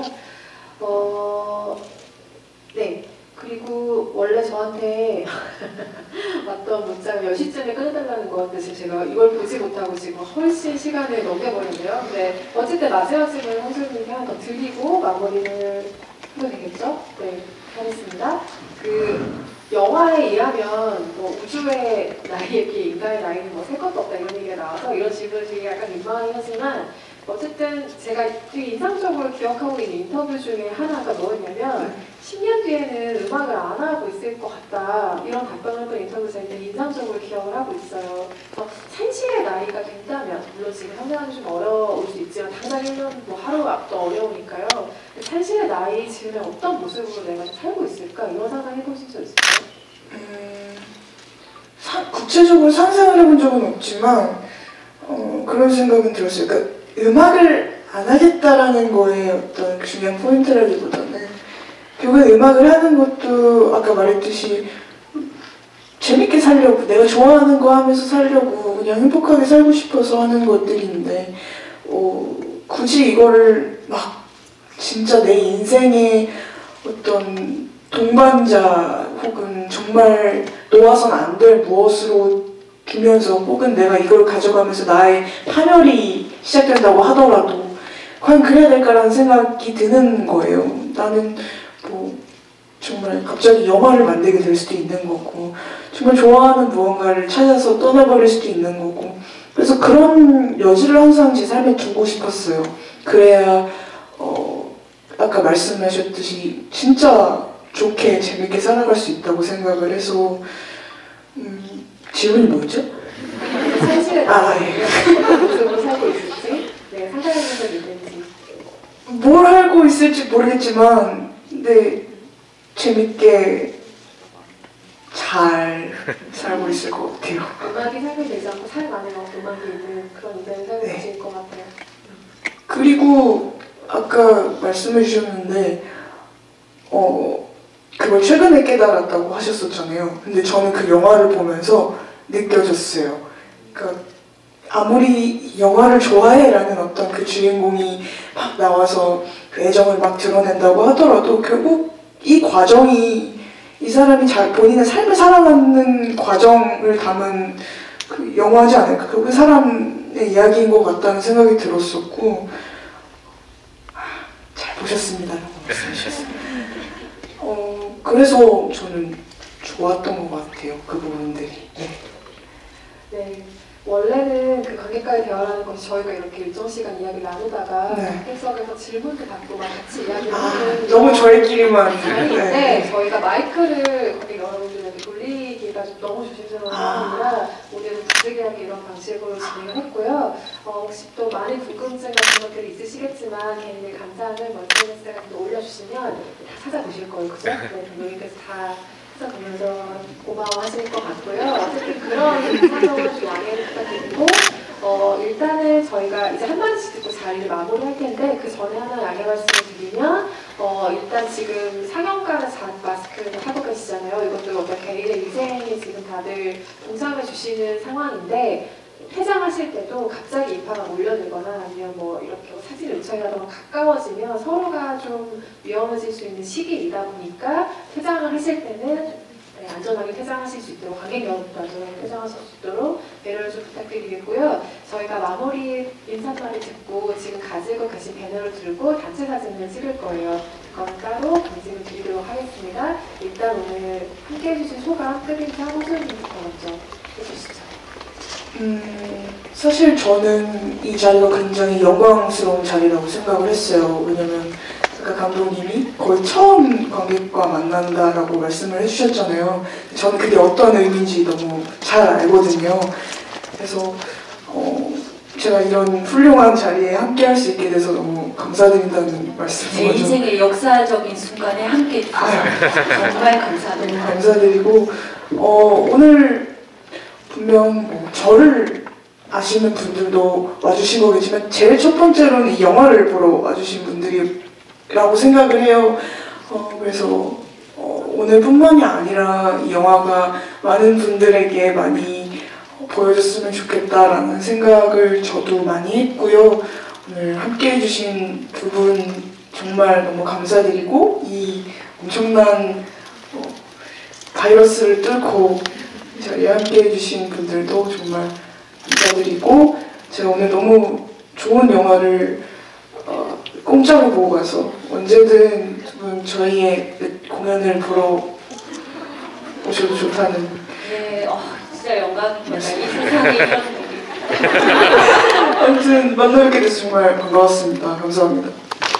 네. 그리고 원래 저한테 왔던 문자가 몇 시쯤에 끊어달라는 거였는데 지금 제가 이걸 보지 못하고 지금 훨씬 시간을 넘겨버렸네요. 근데 어쨌든 마지막 질문 홍수님께 하나 더 드리고 마무리를 해도 되겠죠? 네, 하겠습니다. 그 영화에 의하면 뭐 우주의 나이에 비해 인간의 나이는 뭐 셀 것도 없다 이런 얘기가 나와서 이런 질문을 되게 약간 민망하긴 하지만 어쨌든 제가 되게 인상적으로 기억하고 있는 인터뷰 중에 하나가 뭐였냐면 10년 뒤에는 음악을 안 하고 있을 것 같다 이런 답변을 했던 인터뷰에서 되게 인상적으로 기억을 하고 있어요. 그래서 산실의 나이가 된다면 물론 지금 상상하기 좀 어려울 수 있지만 당장 1년 뭐 하루 앞도 어려우니까요. 산실의 나이 지으면 어떤 모습으로 내가 살고 있을까 이런 상상 해보신 적 있을까요? 구체적으로 상상을 해본 적은 없지만 그런 생각은 들었어요. 그러니까 음악을 안 하겠다라는 거에 어떤 중요한 포인트라기보다는 결국에 음악을 하는 것도 아까 말했듯이 재밌게 살려고 내가 좋아하는 거 하면서 살려고 그냥 행복하게 살고 싶어서 하는 것들인데 굳이 이거를 막 진짜 내 인생의 어떤 동반자 혹은 정말 놓아선 안 될 무엇으로 두면서 혹은 내가 이걸 가져가면서 나의 파멸이 시작된다고 하더라도 과연 그래야 될까라는 생각이 드는 거예요. 나는 뭐 정말 갑자기 영화를 만들게 될 수도 있는 거고 정말 좋아하는 무언가를 찾아서 떠나버릴 수도 있는 거고 그래서 그런 여지를 항상 제 삶에 두고 싶었어요. 그래야 아까 말씀하셨듯이 진짜 좋게 재밌게 살아갈 수 있다고 생각을 해서 질문이 뭐였죠? 산실의 예. 어떤 모습으로 살고 있을지 네, 상상해본 적 있는지 뭘 알고 있을지 모르겠지만 근데 재밌게 잘 살고 있을 것 같아요. 음악이 삶이 되지 않고 삶 안에 음악이 있는 그런 인생을 살고 계실 것 같아요. 그리고 아까 말씀해 주셨는데 그걸 최근에 깨달았다고 하셨었잖아요. 근데 저는 그 영화를 보면서 느껴졌어요. 그러니까 아무리 영화를 좋아해라는 어떤 그 주인공이 막 나와서 그 애정을 막 드러낸다고 하더라도 결국 이 과정이 이 사람이 본인의 삶을 살아가는 과정을 담은 그 영화지 않을까. 그 사람의 이야기인 것 같다는 생각이 들었었고 잘 보셨습니다라고 말씀하셨습니다. 그래서 저는 좋았던 것 같아요. 그 부분들이. 네. 원래는 그 관객과의 대화라는 것이 저희가 이렇게 일정 시간 이야기를 나누다가 객석에서 질문도 받고 막 같이 이야기를 하는 너무 저희끼리만 자리인데 저희가 마이크를 관객 여러분들에게 돌리기가 좀 너무 조심스러운 상황이라 오늘은 부득이하게 이런 방식으로 진행을 했고요. 혹시 또 많은 궁금증 같은 것들이 있으시겠지만 개인의 감상을 SNS 같은 데 올려주시면 다 찾아보실 거예요. 그죠? 네, 여기까지 다 찾아보면서 고마워하실 것 같고요. 어쨌든 그런 사정을 좀 양해를 부탁드리고 일단은 저희가 이제 한마디씩 듣고 자리를 마무리할 텐데 그 전에 하나 양해 말씀을 드리면 일단 지금 상영가는 마스크를 하고 계시잖아요. 이것도 어떤 개인의 위생에 지금 다들 동참해 주시는 상황인데 퇴장하실 때도 갑자기 인파가 몰려들거나 아니면 뭐 이렇게 사진 요청이라던가 가까워지면 서로가 좀 위험해질 수 있는 시기이다 보니까 퇴장을 하실 때는 안전하게 퇴장하실 수 있도록 관객 여러분도 안전하게 퇴장하실 수 있도록 배려를 좀 부탁드리겠고요. 저희가 마무리 인사말을 듣고 지금 가지고 계신 배너를 들고 단체 사진을 찍을 거예요. 그건 따로 방송을 드리도록 하겠습니다. 일단 오늘 함께 해주신 소감 끝인사 홍수님부터 먼저 해주시죠. 사실 저는 이 자리가 굉장히 영광스러운 자리라고 생각을 했어요. 왜냐면 아까 감독님이 거의 처음 관객과 만난다라고 말씀을 해주셨잖아요. 저는 그게 어떤 의미인지 너무 잘 알거든요. 그래서 제가 이런 훌륭한 자리에 함께 할 수 있게 돼서 너무 감사드린다는 말씀을 제 인생의 역사적인 순간에 함께 해주셔서 정말 감사드립니다. 너무 감사드리고 오늘 분명 뭐 저를 아시는 분들도 와주신 거겠지만 제일 첫 번째로는 이 영화를 보러 와주신 분들이라고 생각을 해요. 그래서 오늘뿐만이 아니라 이 영화가 많은 분들에게 많이 보여줬으면 좋겠다라는 생각을 저도 많이 했고요. 오늘 함께 해주신 두 분 정말 너무 감사드리고 이 엄청난 바이러스를 뚫고 이 자리에 함께 해주신 분들도 정말 감사드리고 제가 오늘 너무 좋은 영화를 공짜로 보고 가서 언제든 두 분 저희의 공연을 보러 오셔도 좋다는 네, 진짜 영광입니다. 이 세상에 이런 분이. 아무튼 만나뵙게 돼서 정말 반가웠습니다. 감사합니다.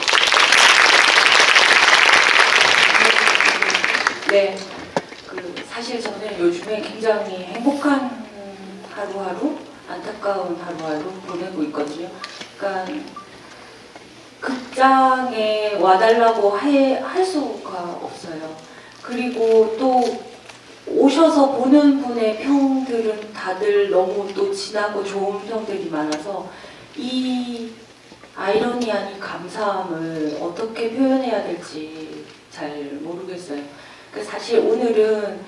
네, 사실 저는 요즘에 굉장히 행복한 하루하루, 안타까운 하루하루 보내고 있거든요. 그러니까 극장에 와달라고 할 수가 없어요. 그리고 또 오셔서 보는 분의 평들은 다들 너무 또 진하고 좋은 평들이 많아서 이 아이러니 아닌 감사함을 어떻게 표현해야 될지 잘 모르겠어요. 사실 오늘은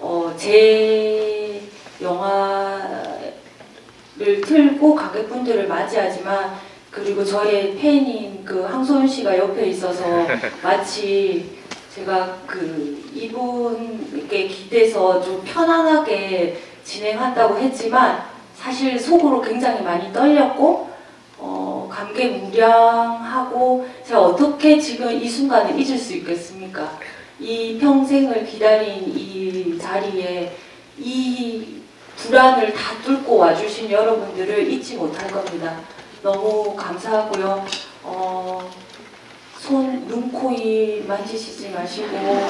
제 영화를 틀고 관객분들을 맞이하지만 그리고 저의 팬인 황소연 씨가 옆에 있어서 마치 제가 이분께 기대서 좀 편안하게 진행한다고 했지만 사실 속으로 굉장히 많이 떨렸고 감개무량하고 제가 어떻게 지금 이 순간을 잊을 수 있겠습니까? 이 평생을 기다린 이 자리에 이 불안을 다 뚫고 와주신 여러분들을 잊지 못할 겁니다. 너무 감사하고요. 눈, 코, 입 만지시지 마시고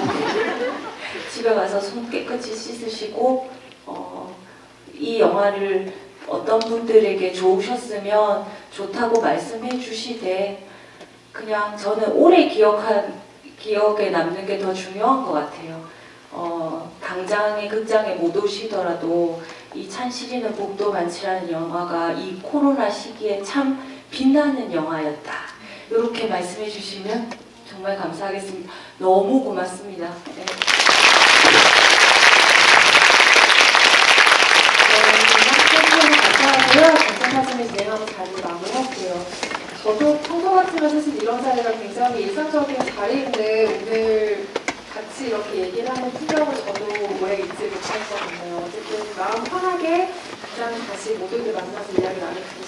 집에 가서 손 깨끗이 씻으시고 이 영화를 어떤 분들에게 좋으셨으면 좋다고 말씀해 주시되 그냥 저는 오래 기억에 남는 게 더 중요한 것 같아요. 당장에 극장에 못 오시더라도 이 찬실이는 복도 많지라는 영화가 이 코로나 시기에 참 빛나는 영화였다. 이렇게 말씀해 주시면 정말 감사하겠습니다. 너무 고맙습니다. 네. 감사하고요. 단체 사진을 진행하고 자리를 마무리할게요. 저도 평소 같으면 사실 이런 자리가 굉장히 일상적인 자리인데 오늘 같이 이렇게 얘기를 하는 풍경을 저도 오래 잊지 못할 것 같네요. 어쨌든 마음 편하게 일단 다시 모두들 만나서 이야기 나눌게요.